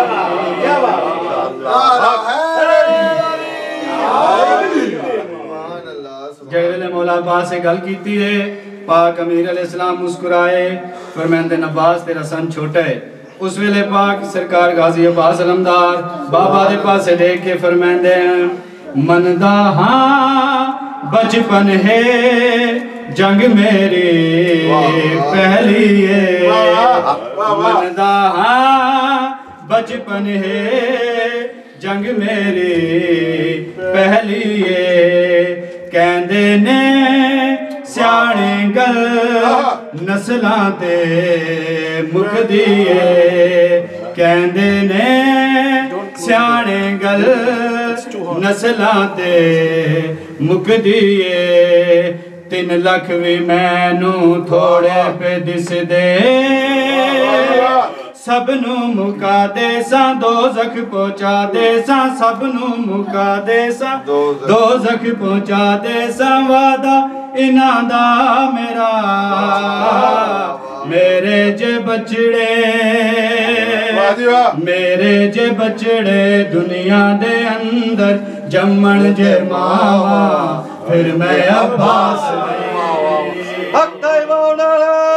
جیلے مولا عباس سے گل کیتی ہے پاک امیر علیہ السلام مسکرائے فرماندے عباس تیرا سن چھوٹا ہے اس ویلے پاک سرکار غازی عباس علمدار بابا دے پاسے دیکھ کے فرماندے مندا ہاں بچپن ہے جنگ میری پہلی ہے مندا ہاں بچپن ہے جنگ میری پہلی ہے کہندے نے سیانے گل نسلاں تے مکدی ہے کہندے نے سیانے گل نسلاں تے مکدی ہے 3 لکھ بھی مینوں تھوڑے پہ دس دے سب نو مکا دے ساں دوزخ پہنچا دے ساں سب نو مکا دے ساں دوزخ پہنچا دے ساں وعدہ انہاں دا میرا میرے جے بچڑے دنیا دے اندر جمن جے ماواں پھر میں عباس نہیں حق دے مولا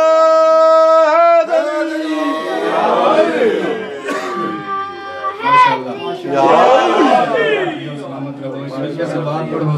سلوات پڑھو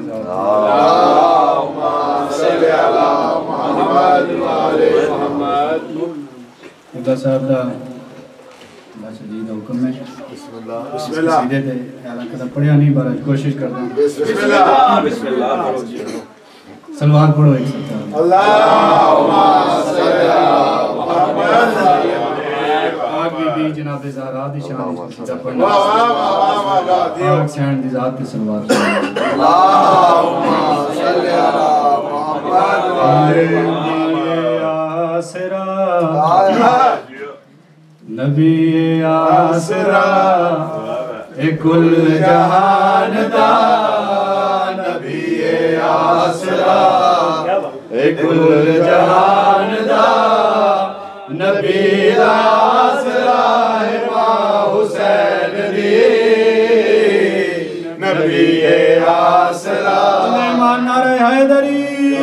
اللہم صلی علی محمد والے محمد خدا صاحب دا اللہ شدید حکم ہے بسم اللہ سیدھے تھے حالانکہ پڑھیا نہیں بارا کوشش کرتا ہوں بسم اللہ سلوات پڑھو ایک ساتھ اللہم صلی علی محمد آگ بی جناب زہرا دی شان قصیدہ پڑھنا آگ سین دی ذات کی سلوات اللہم صلی علی محمد نبی آسرا اے کل جہان دا آسرا کل جہان دا نبی دا آسرا ماں حسین دی نبی آسرا سلیمان نعرہ حیدری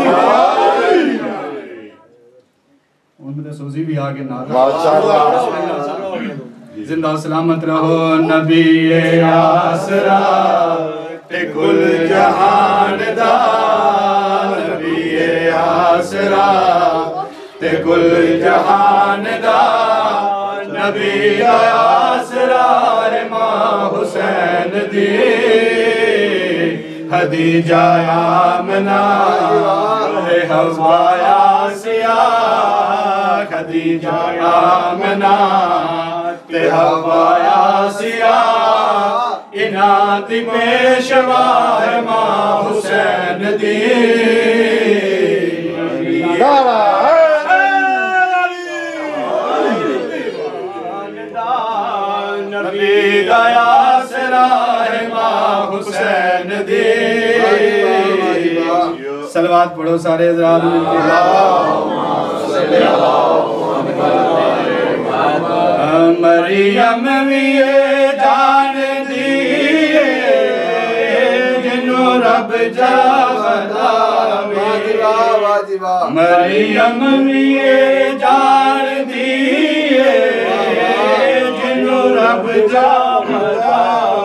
ان میں سوزی بھی آگے نعرہ زندہ سلامت رہو نبی آسرا کل جہان دا نبی آسرا کل جہان دا نبی آسرا ماں حسین دی خدیجہ آمنہ حوا آسیہ خدیجہ آمنہ حوا آسیہ انات پیشوا ہے ماں حسین دی نبی دا آسرا ہے ماں حسین دی صلوات پڑھو سارے حضرات مریم بھی جان دیئے جنو رب جاودا مریم بھی جان دیئے جنو رب جاودا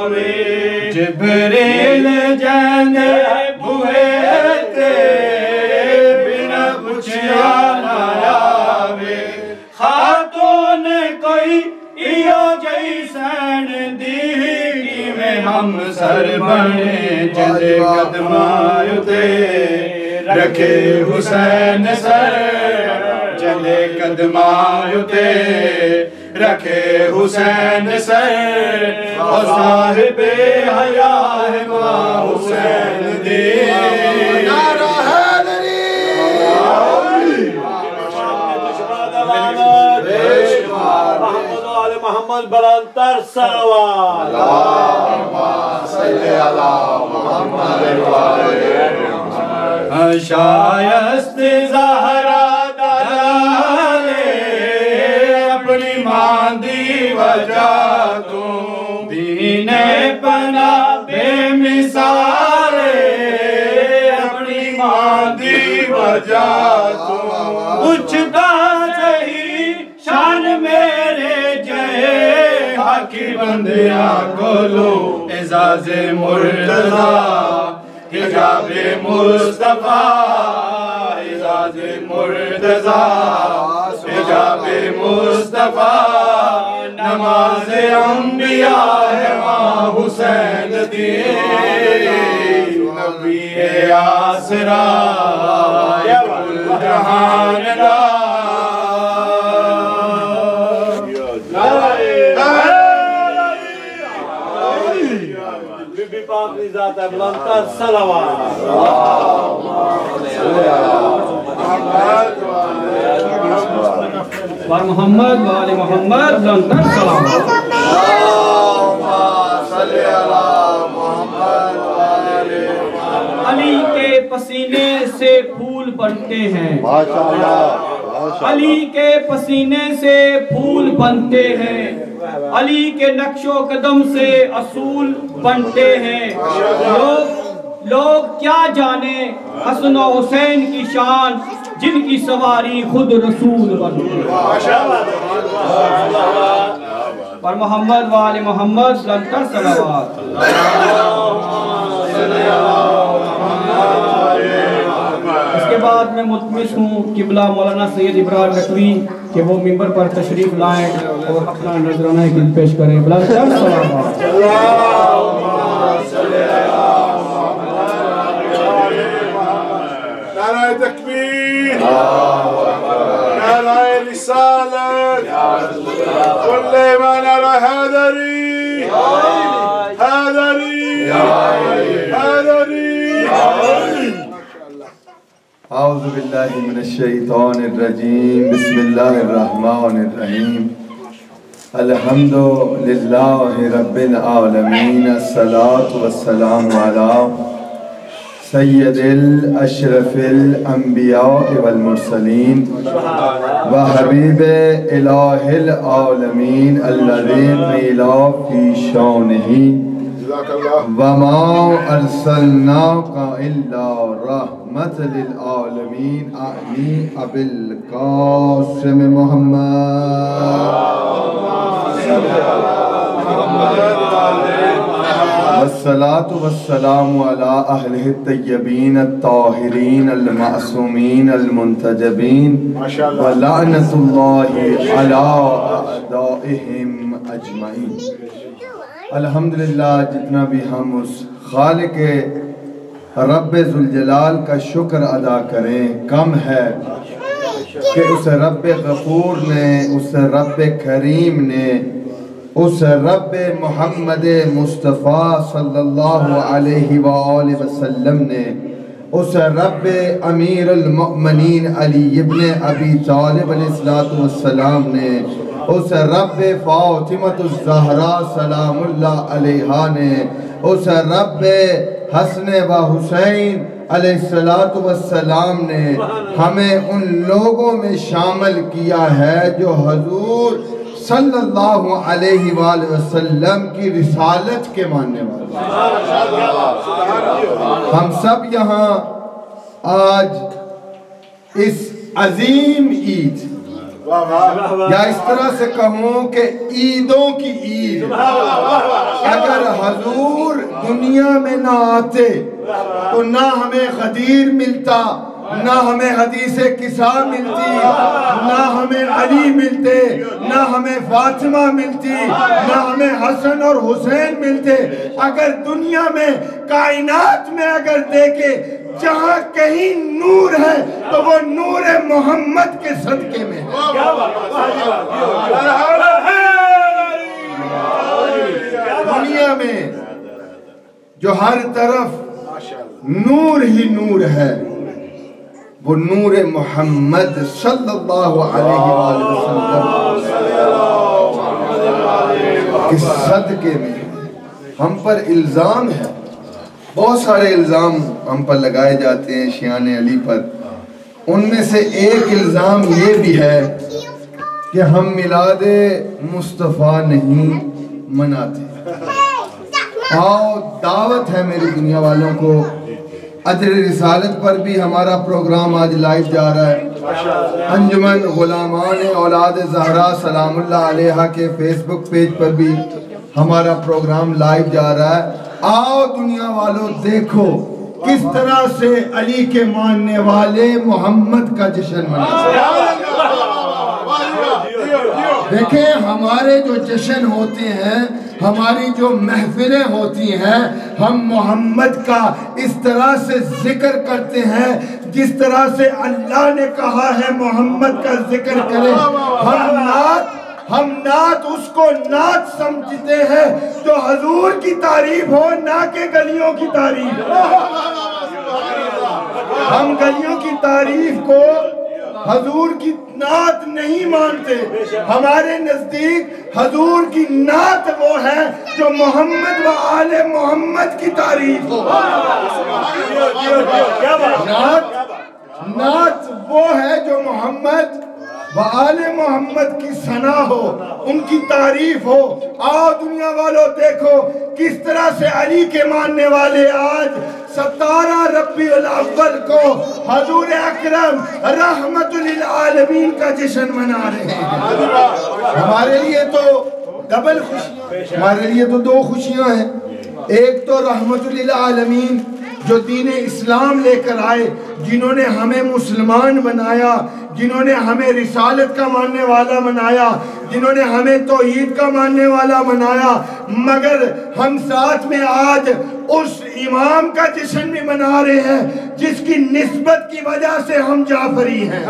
جبریل جانے بوئے تے بنا پوچھیا نہ آوے خاتون کوئی ایو جیسن دی میں ہم سر بنے جدے قدمائیو تے رکھے حسین سر جدے قدمائیو تے رکھے حسین سر اور صاحب حیاء ماں حسین دی نعرہ حیدری محمد بلندتر صلوات اللہم صلی علی محمد شایست زہرا دلالے اپنی ماں دی وجہ تو دین پنا بے مثالے اپنی ماں دی وجہ تو اچھتا صحیح شان میرے جے حقی بندیاں کولو اعزاز مرتضی حجاب مصطفیٰ اعزاز مرتضی حجاب مصطفیٰ نماز انبیاء ہے ماں حسین دی نبی آسرا کل جہان دا پاک کی ذات ہے بلندتر صلوات بار محمد وآل محمد بلندتر صلوات علی کے پسینے سے پھول بنتے ہیں علی کے پسینے سے پھول بنتے ہیں علی کے نقش و قدم سے اصول بنتے ہیں لوگ کیا جانے حسن و حسین کی شان جن کی سواری خود رسول بنتے ہیں پر محمد وآل محمد بلندتر صلوات اس کے بعد میں متمس ہوں قبلہ مولانا سید ابراہیم نقوی کہ وہ ممبر پر تشریف لائیں اور اپنا نذرانہ عقید پیش کریں بلندتر صلوات نعرہ تکبیر نعرہ رسالت كل من نرى هذري هذري هذري أعوذ بالله من الشيطان الرجيم بسم الله الرحمن الرحيم الحمد لله رب العالمين الصلاة والسلام على سید اشرف الانبیاء والمرسلین وحبیب الہ العالمین الذی قیل فی شانہ وما ارسلناک الا رحمت للعالمین اعنی ابی القاسم والصلاة والسلام على أهله الطيبين الطاهرين المعصومين المنتجبين ولعنة الله على أعدائهم أجمعين الحمدللہ جتنا بھی ہم اس خالق رب ذوالجلال کا شکر ادا کریں کم ہے کہ اس رب غفور نے اس رب کریم نے اس رب محمد مصطفیٰ صلی اللہ علیہ وآلہ وسلم نے اس رب امیر المؤمنین علی ابن ابی طالب علیہ السلام نے اس رب فاطمۃ الزہرا سلام اللہ علیہا نے اس رب حسن و حسین علیہ السلام نے ہمیں ان لوگوں میں شامل کیا ہے جو حضور صلی اللہ علیہ وآلہ وسلم کی رسالت کے ماننے والے ہم سب یہاں آج اس عظیم عید یا اس طرح سے کہوں کہ عیدوں کی عید اگر حضور دنیا میں نہ آتے تو نہ ہمیں غدیر ملتا نہ ہمیں حدیث قصہ ملتی نہ ہمیں علی ملتے نہ ہمیں فاطمہ ملتی نہ ہمیں حسن اور حسین ملتے اگر دنیا میں کائنات میں اگر دیکھے جہاں کہیں نور ہے تو وہ نور محمد کے صدقے میں ہے دنیا میں جو ہر طرف نور ہی نور ہے وہ نور محمد صلی اللہ علیہ وآلہ وسلم کے صدقے میں ہم پر الزام ہے بہت سارے الزام ہم پر لگائے جاتے ہیں شیعان علی پر ان میں سے ایک الزام یہ بھی ہے کہ ہم میلاد مصطفیٰ نہیں مناتے آؤ دعوت ہے میری دنیا والوں کو اجر رسالت پر بھی ہمارا پروگرام آج لائیو جا رہا ہے انجمن غلامان اولاد زہرا سلام اللہ علیہا کے فیس بک پیج پر بھی ہمارا پروگرام لائیو جا رہا ہے آؤ دنیا والوں دیکھو کس طرح سے علی کے ماننے والے محمد کا جشن مناتے ہیں دیکھیں ہمارے جو جشن ہوتے ہیں ہماری جو محفلیں ہوتی ہیں ہم محمد کا اس طرح سے ذکر کرتے ہیں جس طرح سے اللہ نے کہا ہے محمد کا ذکر کریں ہم نعت اس کو نعت سمجھتے ہیں جو حضور کی تعریف ہو نہ کہ گلیوں کی تعریف ہم گلیوں کی تعریف کو حضور کی نعت نہیں مانتے ہمارے نزدیک حضور کی نعت وہ ہے جو محمد و آل محمد کی تعریف ہو نعت وہ ہے جو محمد و آل محمد کی ثنا ہو ان کی تعریف ہو آؤ دنیا والوں دیکھو کس طرح سے علی کے ماننے والے آج 17 ربیع الاول کو حضور اکرم رحمت للعالمین کا جشن منا رہے ہیں ہمارے لیے تو ڈبل خوشیاں ہمارے لیے تو دو خوشیاں ہیں ایک تو رحمت للعالمین جو دین اسلام لے کر آئے جنہوں نے ہمیں مسلمان بنایا جنہوں نے ہمیں رسالت کا ماننے والا بنایا جنہوں نے ہمیں توحید کا ماننے والا بنایا مگر ہم ساتھ میں آج اس امام کا جشن بھی منا رہے ہیں جس کی نسبت کی وجہ سے ہم جعفری ہیں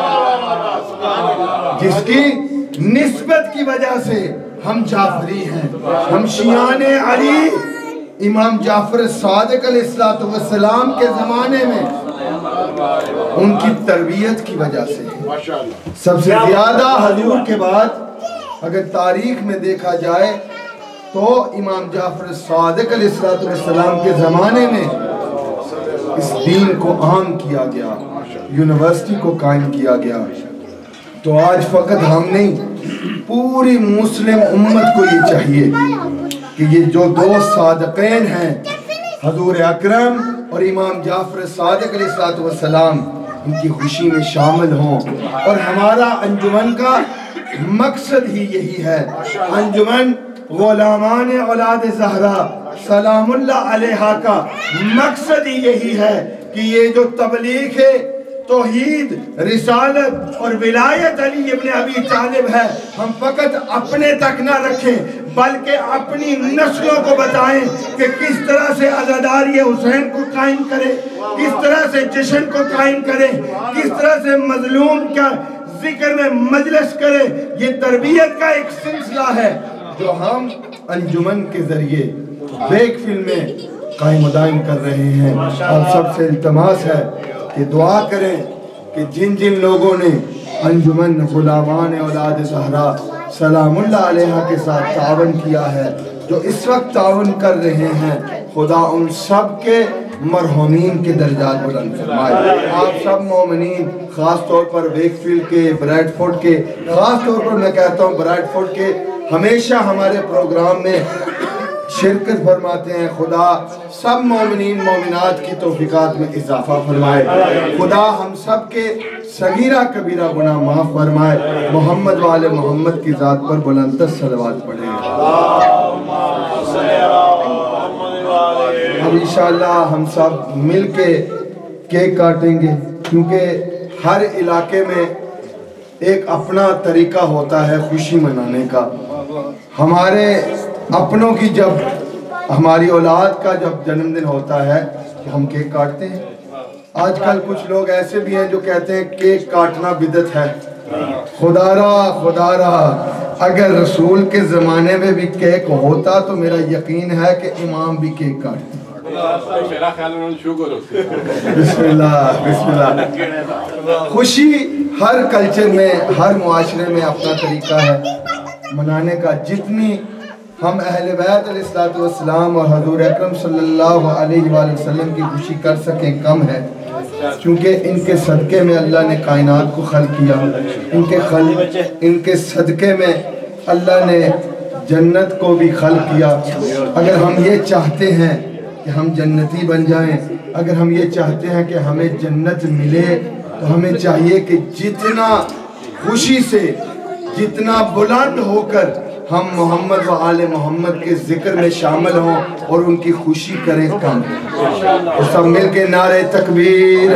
جس کی نسبت کی وجہ سے ہم جعفری ہیں ہم شیعان علی امام جعفر صادق علیہ السلام کے زمانے میں ان کی تربیت کی وجہ سے سب سے زیادہ حضور کے بعد اگر تاریخ میں دیکھا جائے تو امام جعفر صادق علیہ السلام کے زمانے میں اس دین کو عام کیا گیا، یونیورسٹی کو قائم کیا گیا، تو آج فقط ہم نہیں، پوری مسلم امت کو یہ چاہیے کہ یہ جو دو صادقین ہیں حضور اکرم اور امام جعفر صادق علیہ السلام، ان کی خوشی میں شامل ہوں، اور ہمارا انجمن کا مقصد ہی یہی ہے۔ انجمن غلامان اولاد زہرا سلام اللہ علیہا کا مقصد ہی یہی ہے کہ یہ جو تبلیغ ہے، توحید، رسالت اور ولایت علی ابن ابی طالب ہے، ہم فقط اپنے تک نہ رکھیں بلکہ اپنی نسلوں کو بتائیں کہ کس طرح سے عزاداری حسین کو قائم کرے، کس طرح سے جشن کو قائم کرے، کس طرح سے مظلوم کا ذکر میں مجلس کرے۔ یہ تربیت کا ایک سلسلہ ہے جو ہم انجمن کے ذریعے بیک فلم میں قائم و دائم کر رہے ہیں۔ اور سب سے التماس ہے کہ دعا کریں کہ جن جن لوگوں نے انجمن غلامان اولاد زہرا سلام اللہ علیہ کے ساتھ تعاون کیا ہے، جو اس وقت تعاون کر رہے ہیں، خدا ان سب کے مرحومین کے درجات بلند فرمائے۔ آپ سب مومنین، خاص طور پر ویک فیلڈ کے، بریڈ فورڈ کے، خاص طور پر میں کہتا ہوں بریڈ فورڈ کے، ہمیشہ ہمارے پروگرام میں شرکت فرماتے ہیں۔ خدا سب مومنین مومنات کی توفیقات میں اضافہ فرمائے، خدا ہم سب کے صغیرہ کبیرہ گناہ معاف فرمائے۔ محمد والے محمد کی ذات پر بلندتر صلوات پڑھیں۔ اب انشاءاللہ ہم سب مل کے کیک کاٹیں گے، کیونکہ ہر علاقے میں ایک اپنا طریقہ ہوتا ہے خوشی منانے کا۔ ہمارے اپنوں کی جب ہماری اولاد کا جب جنم دن ہوتا ہے تو ہم کیک کاٹتے ہیں۔ آج کل کچھ لوگ ایسے بھی ہیں جو کہتے ہیں کیک کاٹنا بدعت ہے۔ خدا را اگر رسول کے زمانے میں بھی کیک ہوتا تو میرا یقین ہے کہ امام بھی کیک کاٹتے۔ بسم اللہ۔ خوشی ہر کلچر میں، ہر معاشرے میں اپنا طریقہ ہے منانے کا۔ جتنی ہم اہل بیت علیہ السلام اور حضور اکرم صلی اللہ علیہ وآلہ وسلم کی خوشی کر سکیں کم ہے، چونکہ ان کے صدقے میں اللہ نے کائنات کو خلق کیا، ان کے صدقے میں اللہ نے جنت کو بھی خلق کیا۔ اگر ہم یہ چاہتے ہیں کہ ہم جنتی بن جائیں، اگر ہم یہ چاہتے ہیں کہ ہمیں جنت ملے، تو ہمیں چاہیے کہ جتنا خوشی سے، جتنا بلند ہو کر ہم محمد و آل محمد کے ذکر میں شامل ہوں اور ان کی خوشی کریں کم۔ سب مل کے نعرہ تکبیر،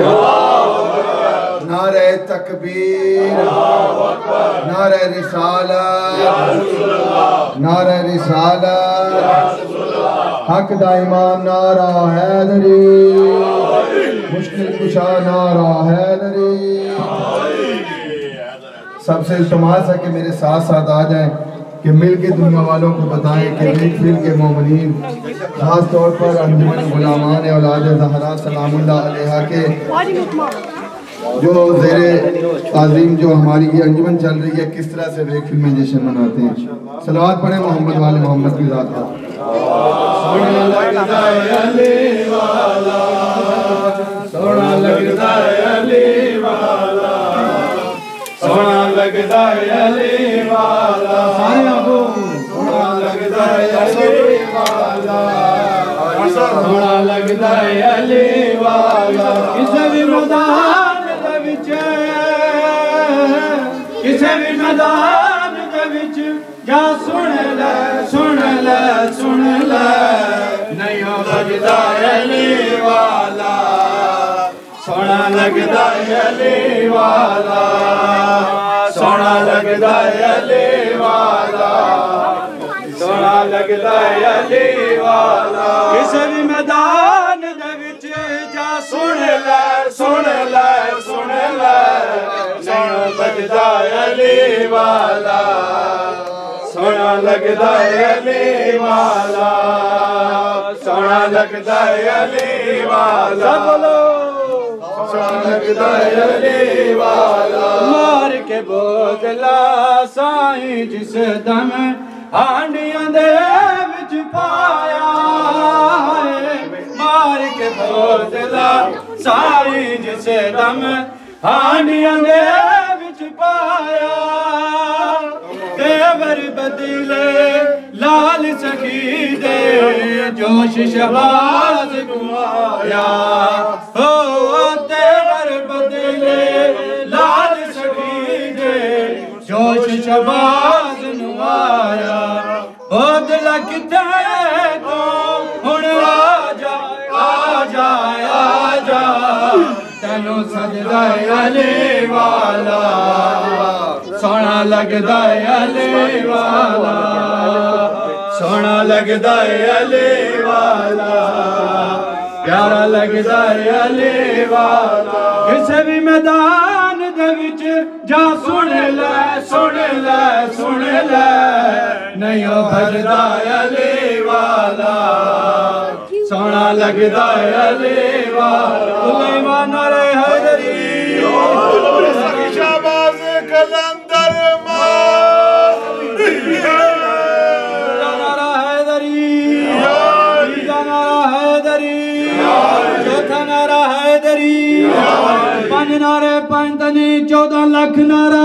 نعرہ تکبیر، نعرہ رسالت، نعرہ رسالت، حق دا امام نعرہ حیدری، مشکل کشا نعرہ حیدری۔ سب سے التماس ہے کہ میرے ساتھ ساتھ آ جائیں کہ مل کے دنیا والوں کو بتائیں کہ ویک فیلڈ کے مومنین، خاص طور پر انجمن غلامان اولاد زہرا سلام اللہ علیہ کے جو زیر تعظیم جو ہماری یہ انجمن چل رہی ہے، کس طرح سے ویک فیلڈ میں جشن مناتے ہیں۔ صلوات پڑھیں محمد والے محمد کی ذات پر۔ سونا لگتا ہے علی والا، سونا لگتا ہے علی والا، سونا لگتا ہے علی والا، سونا لگتا ہے علی والا، سونا لگتا ہے علی والا۔ کسے بھی میدان دے وچ، کسے بھی میدان دے وچ جا سن لے، سن لے، سن لے، نہیں لگتا ہے علی والا، سونا لگتا ہے علی والا، سونا لگتا ہے علی والا، سونا لگتا ہے علی والا۔ کسے بھی میدان دے وچ جا سن لے، سن لے، سن لے، نہیں لگتا ہے علی والا، سونا لگتا ہے علی والا، سونا لگتا ہے علی والا، سونا لگتا ہے علی والا۔ مار کے بوجلا سائیں جس دم ہانڈیاں دے وچ پایا ہے، مار کے दिला सारी जिस दम हांडियां दे विच पाया तेवर बदले लाल सखी दे जोश शबाज गुआया हो तेवर बदले लाल सखी दे जोश शबाज नुआया ओ दिल किथे तो हुण आजा आजा आजा तेनू सजदा अली वाला सोना लगदा अली वाला सोना लगदा अली वाला प्यारा लगदा अली वाला किसे भी मैदान दे विच जा सुन ले सुन ले सुन ले नहीं ओ भजदा अली वाला सोना लगदा अली वाला सुलेमान रे हैदरी शाबाज कलंदर नारा हैदरी नारा हैदरी चौथा नारा हैदरी पांच नारे पांच तनी 14 लाख नारा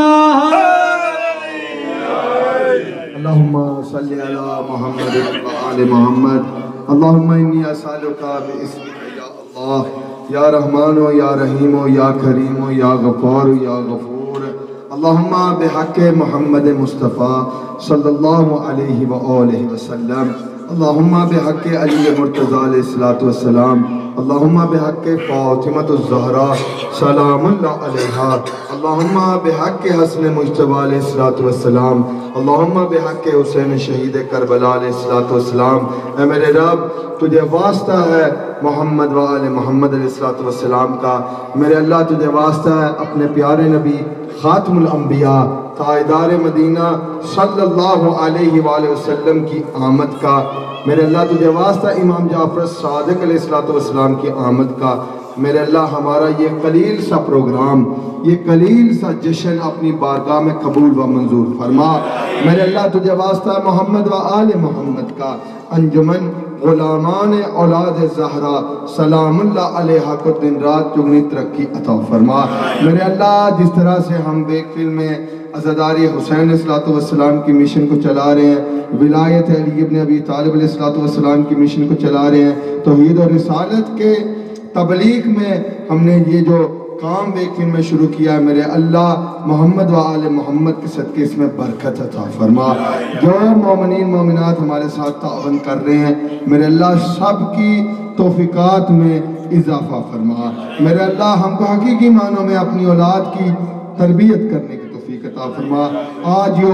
अल्लाहुम्मा सल्ली अला मुहम्मद व आले मुहम्मद अल्लाहुम्मा इन्नी असअलुका बिइस्मिका या अल्लाह या रहमानो या रहीमो या करीमो या गफार या गफूर अल्लाहुम्मा बिहक़्क़ि मुहम्मद मुस्तफ़ा सल्लल्लाहु अलैहि व आलिहि वसल्लम अल्लाहुम्मा बिहक़्क़ि अली मुर्तज़ा अलैहिस्सलातु वस्सलाम अल्लाहुम्मा बिहक़्क़ि फ़ातिमतुज़ ज़हरा सलामुल्लाह अलैहा अल्लाहुम्मा बिहक़्क़ि हसन मुज्तबा अलैहिस्सलातु वस्सलाम अल्लाहुम्मा बिहक़्क़ि हुसैन शहीद करबला अलैहिस्सलातु वस्सलाम ऐ मेरे रब तुझे वास्ता है मोहम्मद व आले मोहम्मद अलैहिस्सलातु वस्सलाम का मेरे अल्लाह तुझे वास्ता है अपने प्यारे नबी खातमुल अंबिया ताजदार मदीना सल्लल्लाहु अलैहि वसल्लम की आमद का मेरे अल्लाह तुझे वास्ता इमाम जाफर सादिक अलैहिस्सलातु वस्सलाम की आमद का मेरे अल्लाह हमारा ये कलील सा प्रोग्राम ये कलील सा जश्न अपनी बारगाह में कबूल व मंजूर फरमा मेरे अल्लाह तुझे वास्ता मोहम्मद व आले मोहम्मद का अंजुमन गुलामान औलाद ज़हरा सलामुल्लाह अलैहा को दिन रात दुगनी तरक्की अता फरमा मेरे अल्लाह जिस तरह से हम बेकफिल में अज़ादारी हुसैन अलैहिस्सलातु वस्सलाम की मिशन को चला रहे हैं विलायत अली इब्न अबी तालिब अलैहिस्सलातु वस्सलाम की मिशन को चला रहे हैं तौहीद और रिसालत के तबलीग में हमने ये जो काम बेकफिल में शुरू किया है मेरे अल्लाह मोहम्मद व आले मोहम्मद के सदक़े इसमें बरकत अता फरमा जो मोमिनीन मोमिनात हमारे साथ तावन कर रहे हैं मेरे अल्लाह सब की तौफीकात में इजाफा फरमा मेरे अल्लाह हमको हकीकी मानों में अपनी औलाद की तरबियत करने की तौफीक अता फरमा आज जो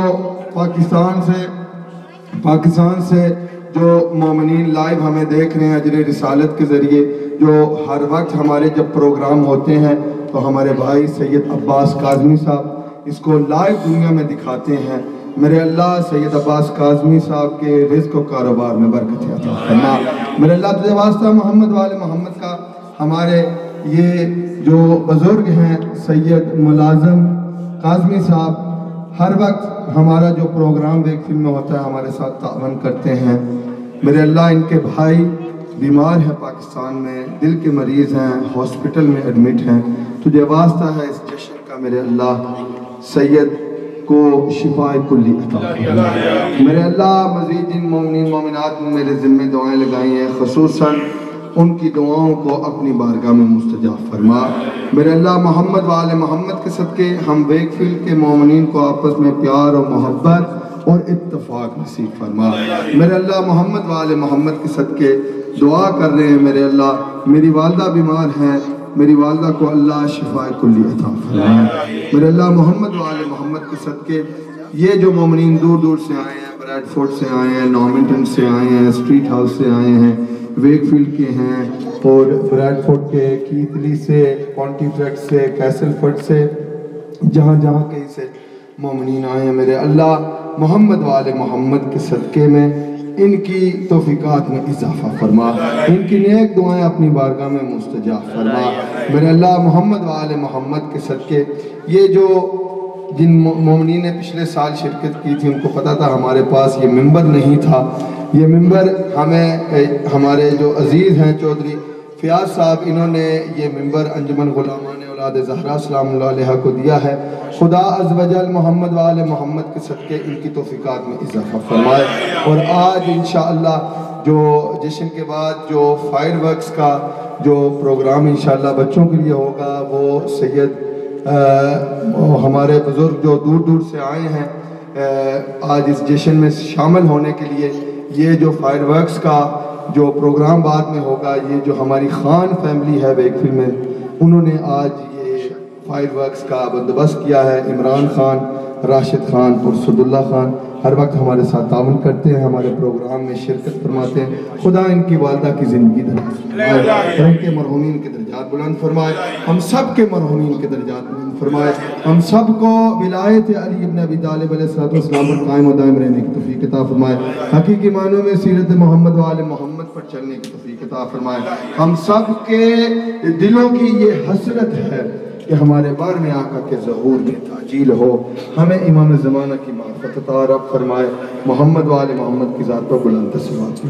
पाकिस्तान से जो मोमिनीन लाइव हमें देख रहे हैं अजर रिसालत के ज़रिए जो हर वक्त हमारे जब प्रोग्राम होते हैं तो हमारे भाई सैयद अब्बास काज़मी साहब इसको लाइव दुनिया में दिखाते हैं मेरे अल्लाह सैयद अब्बास काज़मी साहब के रिज़्क़ और कारोबार में बरकत अता फरमा मेरे अल्लाह तुझे वास्ता मोहम्मद वाले मोहम्मद का हमारे ये जो बुज़ुर्ग हैं सैयद मुलाज़म काज़मी साहब हर वक्त हमारा जो प्रोग्राम बेकफिल में होता है हमारे साथ तावन करते हैं मेरे अल्लाह इनके भाई बीमार हैं पाकिस्तान में दिल के मरीज़ हैं हॉस्पिटल में एडमिट हैं तुझे वास्ता है इस जश्न का मेरे अल्लाह सैयद को शिफाए कुल्ली अता फरमा मेरे अल्लाह मज़ीद जिन मोमिनीन मोमिनात ने मेरे ज़िम्मे दुआएं लगाई हैं ख़ुसूसन उनकी दुआओं को अपनी बारगाह में मुस्तजाब फरमा मेरे अल्लाह मोहम्मद वाले मोहम्मद के सदक़े हम बेकफिल के मोमिनीन को आपस में प्यार और मोहब्बत और इत्तफाक नसीब फरमा मेरे अल्लाह मोहम्मद वाले मोहम्मद के सदक़े दुआ कर रहे हैं मेरे अल्लाह मेरी वालदा बीमार हैं मेरी वालदा को अल्लाह शिफाए कुल्ली अता फरमाए मेरे अल्लाह मोहम्मद वाले मोहम्मद के सदक़े ये जो मोमिनीन दूर दूर से आए हैं ब्रैडफोर्ड से आए हैं नॉर्मिंटन से आए हैं स्ट्रीट हाउस से आए हैं वेकफील्ड के हैं और ब्रैडफोर्ड के कीतली से पॉन्टीफेक्ट से कैसलफोर्ड से जहाँ जहाँ कहीं से मोमिनीन आए हैं मेरे अल्लाह मोहम्मद वाले मोहम्मद के सदक़े में इनकी तौफीकात में इजाफा फरमा इनकी नेक दुआएं अपनी बारगाह में मुस्तजाब फरमा मेरे अल्लाह मोहम्मद वाले मोहम्मद के सदक़े ये जो जिन मोमिनीन ने पिछले साल शिरकत की थी उनको पता था हमारे पास ये मिंबर नहीं था ये मिंबर हमें हमारे जो अजीज़ हैं चौधरी فیاض صاحب انہوں نے یہ ممبر انجمن غلامان اولاد زہرا سلام اللہ علیہ کو دیا ہے. خدا عز و جل محمد و آل محمد کے صدقے ان کی توفیقات میں اضافہ فرمائے. اور آج انشاءاللہ جو جشن کے بعد جو فائر ورکس کا جو پروگرام انشاءاللہ بچوں کے لیے ہوگا وہ سید ہمارے بزرگ جو دور دور سے آئے ہیں آج اس جشن میں شامل ہونے کے لیے، یہ جو فائر ورکس کا جو پروگرام بعد میں ہوگا، یہ جو ہماری خان فیملی ہے ویک فیلڈ میں، انہوں نے آج یہ فائر ورکس کا بندوبست کیا ہے. عمران خان، راشد خان اور سعد اللہ خان ہر وقت ہمارے ساتھ تعاون کرتے ہیں، ہمارے پروگرام میں شرکت فرماتے ہیں. خدا ان کی والدہ کی زندگی دراز فرمائے، ان کے مرحومین کے درجات بلند فرمائے، ہم سب کے مرحومین کے درجات بلند فرمائے، ہم سب کو ولایت علی ابن ابی طالب علیہ السلام پر قائم و دائم رہنے کی توفیق عطا فرمائے، حقیقی معنوں میں سیرت محمد و آل محمد پر چلنے کی توفیق عطا فرمائے. ہم سب کے دلوں کی یہ حسرت ہے کہ ہمارے بار میں آقا کے ظہور میں تعجیل ہو. ہمیں امام زمانہ کی معرفت عطا رب فرمائے. محمد و آل محمد کی ذات پر بلند صلوات.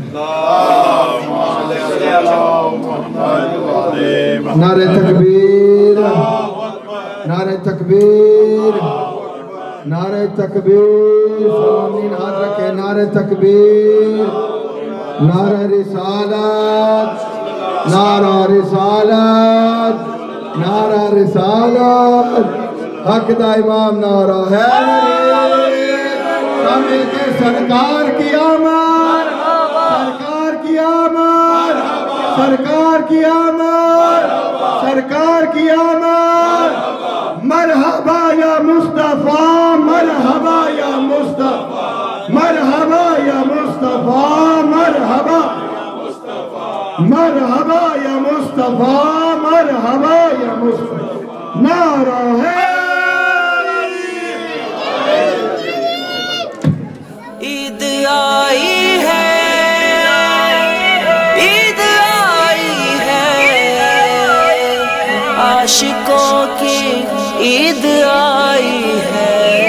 نعرہ تکبیر، نعرہ تکبیر، نعرہ تکبیر. سامعین ہاتھ رکھیں. نعرہ تکبیر، نعرہ رسالت، نعرہ رسالت، نعرہ رسالت. حق دا امام نعرہ حیدری. سامنے کے سرکار کی آمد، سرکار کی آمد، سرکار کی آمد، سرکار کی آمد. مرحبا یا مصطفیٰ، مرحبا یا مصطفیٰ، مرحبا یا مصطفیٰ، مرحبا، مرحبا یا مصطفیٰ، مرحبا یا مصطفیٰ. نعرہ ہے عید آئی ہے، عید آئی ہے، عاشقوں کی عید آئی ہے،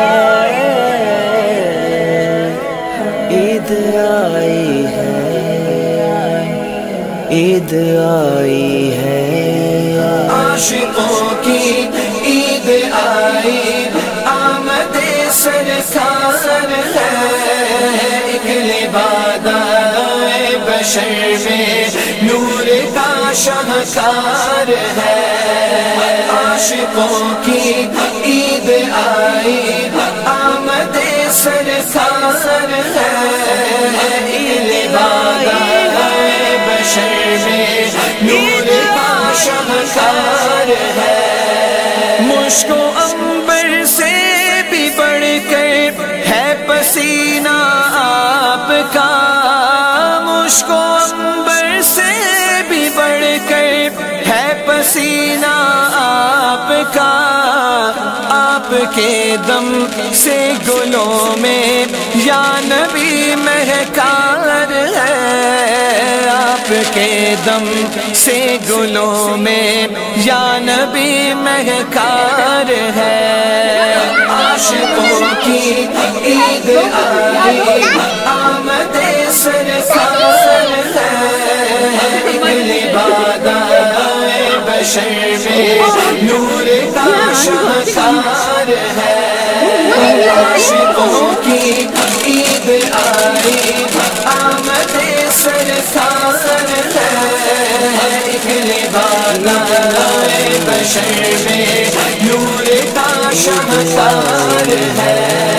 عید آئی ہے، عید آئی ہے. عاشقوں کی عید آئی، آمد سرکار ہے، ایک لبادہ بشر میں نور کا شاہکار ہے. عاشقوں کی عید آئی، آمد سرکار ہے، ایک لبادہ بشر میں نور کا شاہکار ہے. مشک و عنبر سے بھی بڑھ کر ہے پسینہ آپ کا، مشک و عنبر سے بھی بڑھ کر ہے پسینہ آپ کا. آپ کے دم سے گلوں میں یا نبی مہکار ہے، آپ کے دم سے گلوں میں یا نبی مہکار ہے. عاشقوں کی عید آئی، آمد سرکار ہے، ایک لبادہ بشر میں نور کا شاہکار ہے. عاشقوں کی عید آئی، آمد سرکار ہے، ایک لبادہ بشر میں نور کا شاہکار ہے.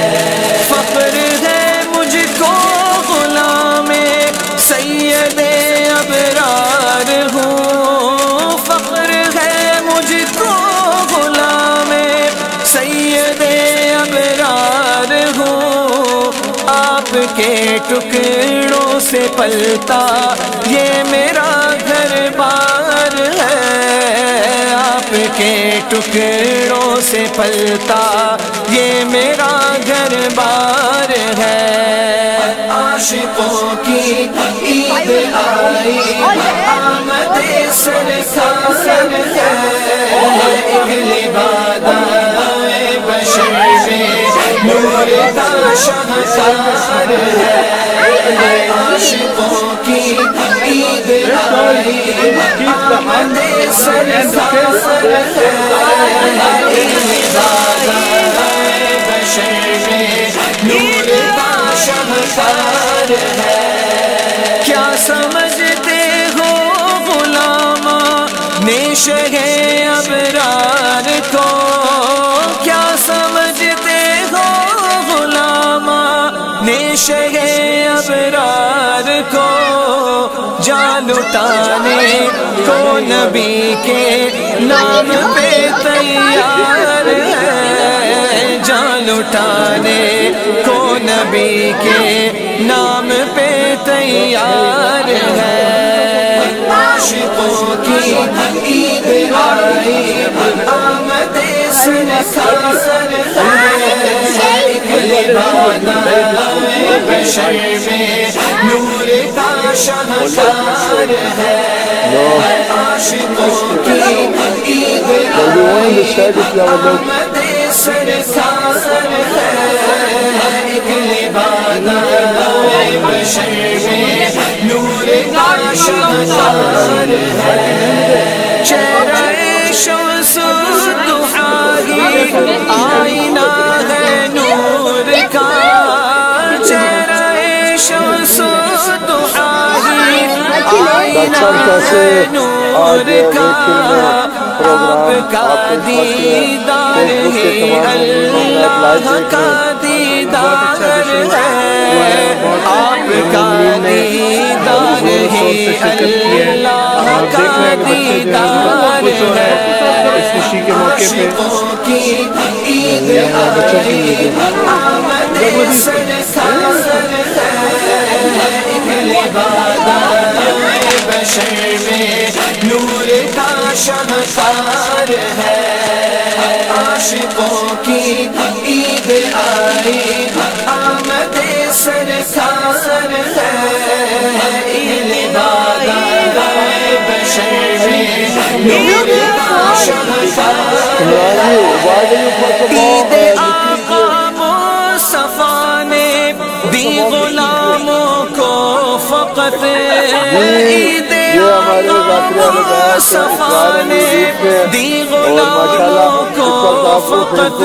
فخر ہے مجھ کو غلام سید ابرار ہوں، فخر ہے مجھ کو غلام سید ابرار ہوں. آپ کے ٹکڑوں سے پلتا یہ میرا گھر بار ہے، آپ کے ٹکڑوں سے پلتا یہ میرا گھر بار ہے. عاشقوں کی عید آئی، آمد سرکار ہے، ایک لبادہ بشر میں نور کا شہنشار ہے عاشقوں کی عید آئی آمد سرکار ہے بشر میں نور کا شہنشار ہے کیا سمجھتے ہو غلامہ نیشہ ابرار کو کیا سمجھتے ہو غلامہ نیشہ ابرار کو جان لٹانے کو نبی کے نام پہ تیار ہے جان لٹانے کو نبی کے نام پہ تیار ہے عاشقوں کی عید آئی آمد سرکار ہے ایک لبادہ بشر میں نور کا شہنشار ہے عاشقوں کی عید آئی آمد سرکار ہے ایک لبادہ بشر میں نور کا شہنشار ہے چہرہ شمس الضحی آئینہ ہے نور کا چہرہ شمس الضحی آئینہ ہے نور کا آپ کا دیدار ہی اللہ کا دیدار ہے آپ کا دیدار ہی اللہ کا دیدار ہے عاشقوں کی عید آئی آمد سرکار ہے ایک لبادہ بشر میں نور کا شہنشار ہے عاشقوں کی عید آئی آمد سرکار ہے ایک لبادہ بشر میں نور کا شہنشار ہے عید آقا مصطفیٰ نے دی غلاموں کو فقط عید آقا مصطفیٰ نے دی غلاموں کو فقط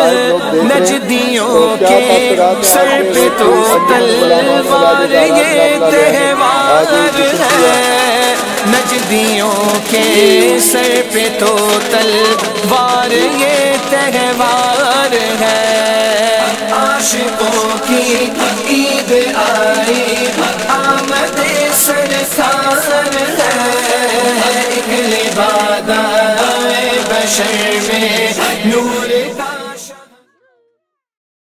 نجدیوں کے سر پہ تو تلوار یہ تہوار ہے نجدیوں کے سر پہ تو تلوار یہ تہوار ہے عاشقوں کی عید آئی آمد سرکار ہے ایک لبادہ بشر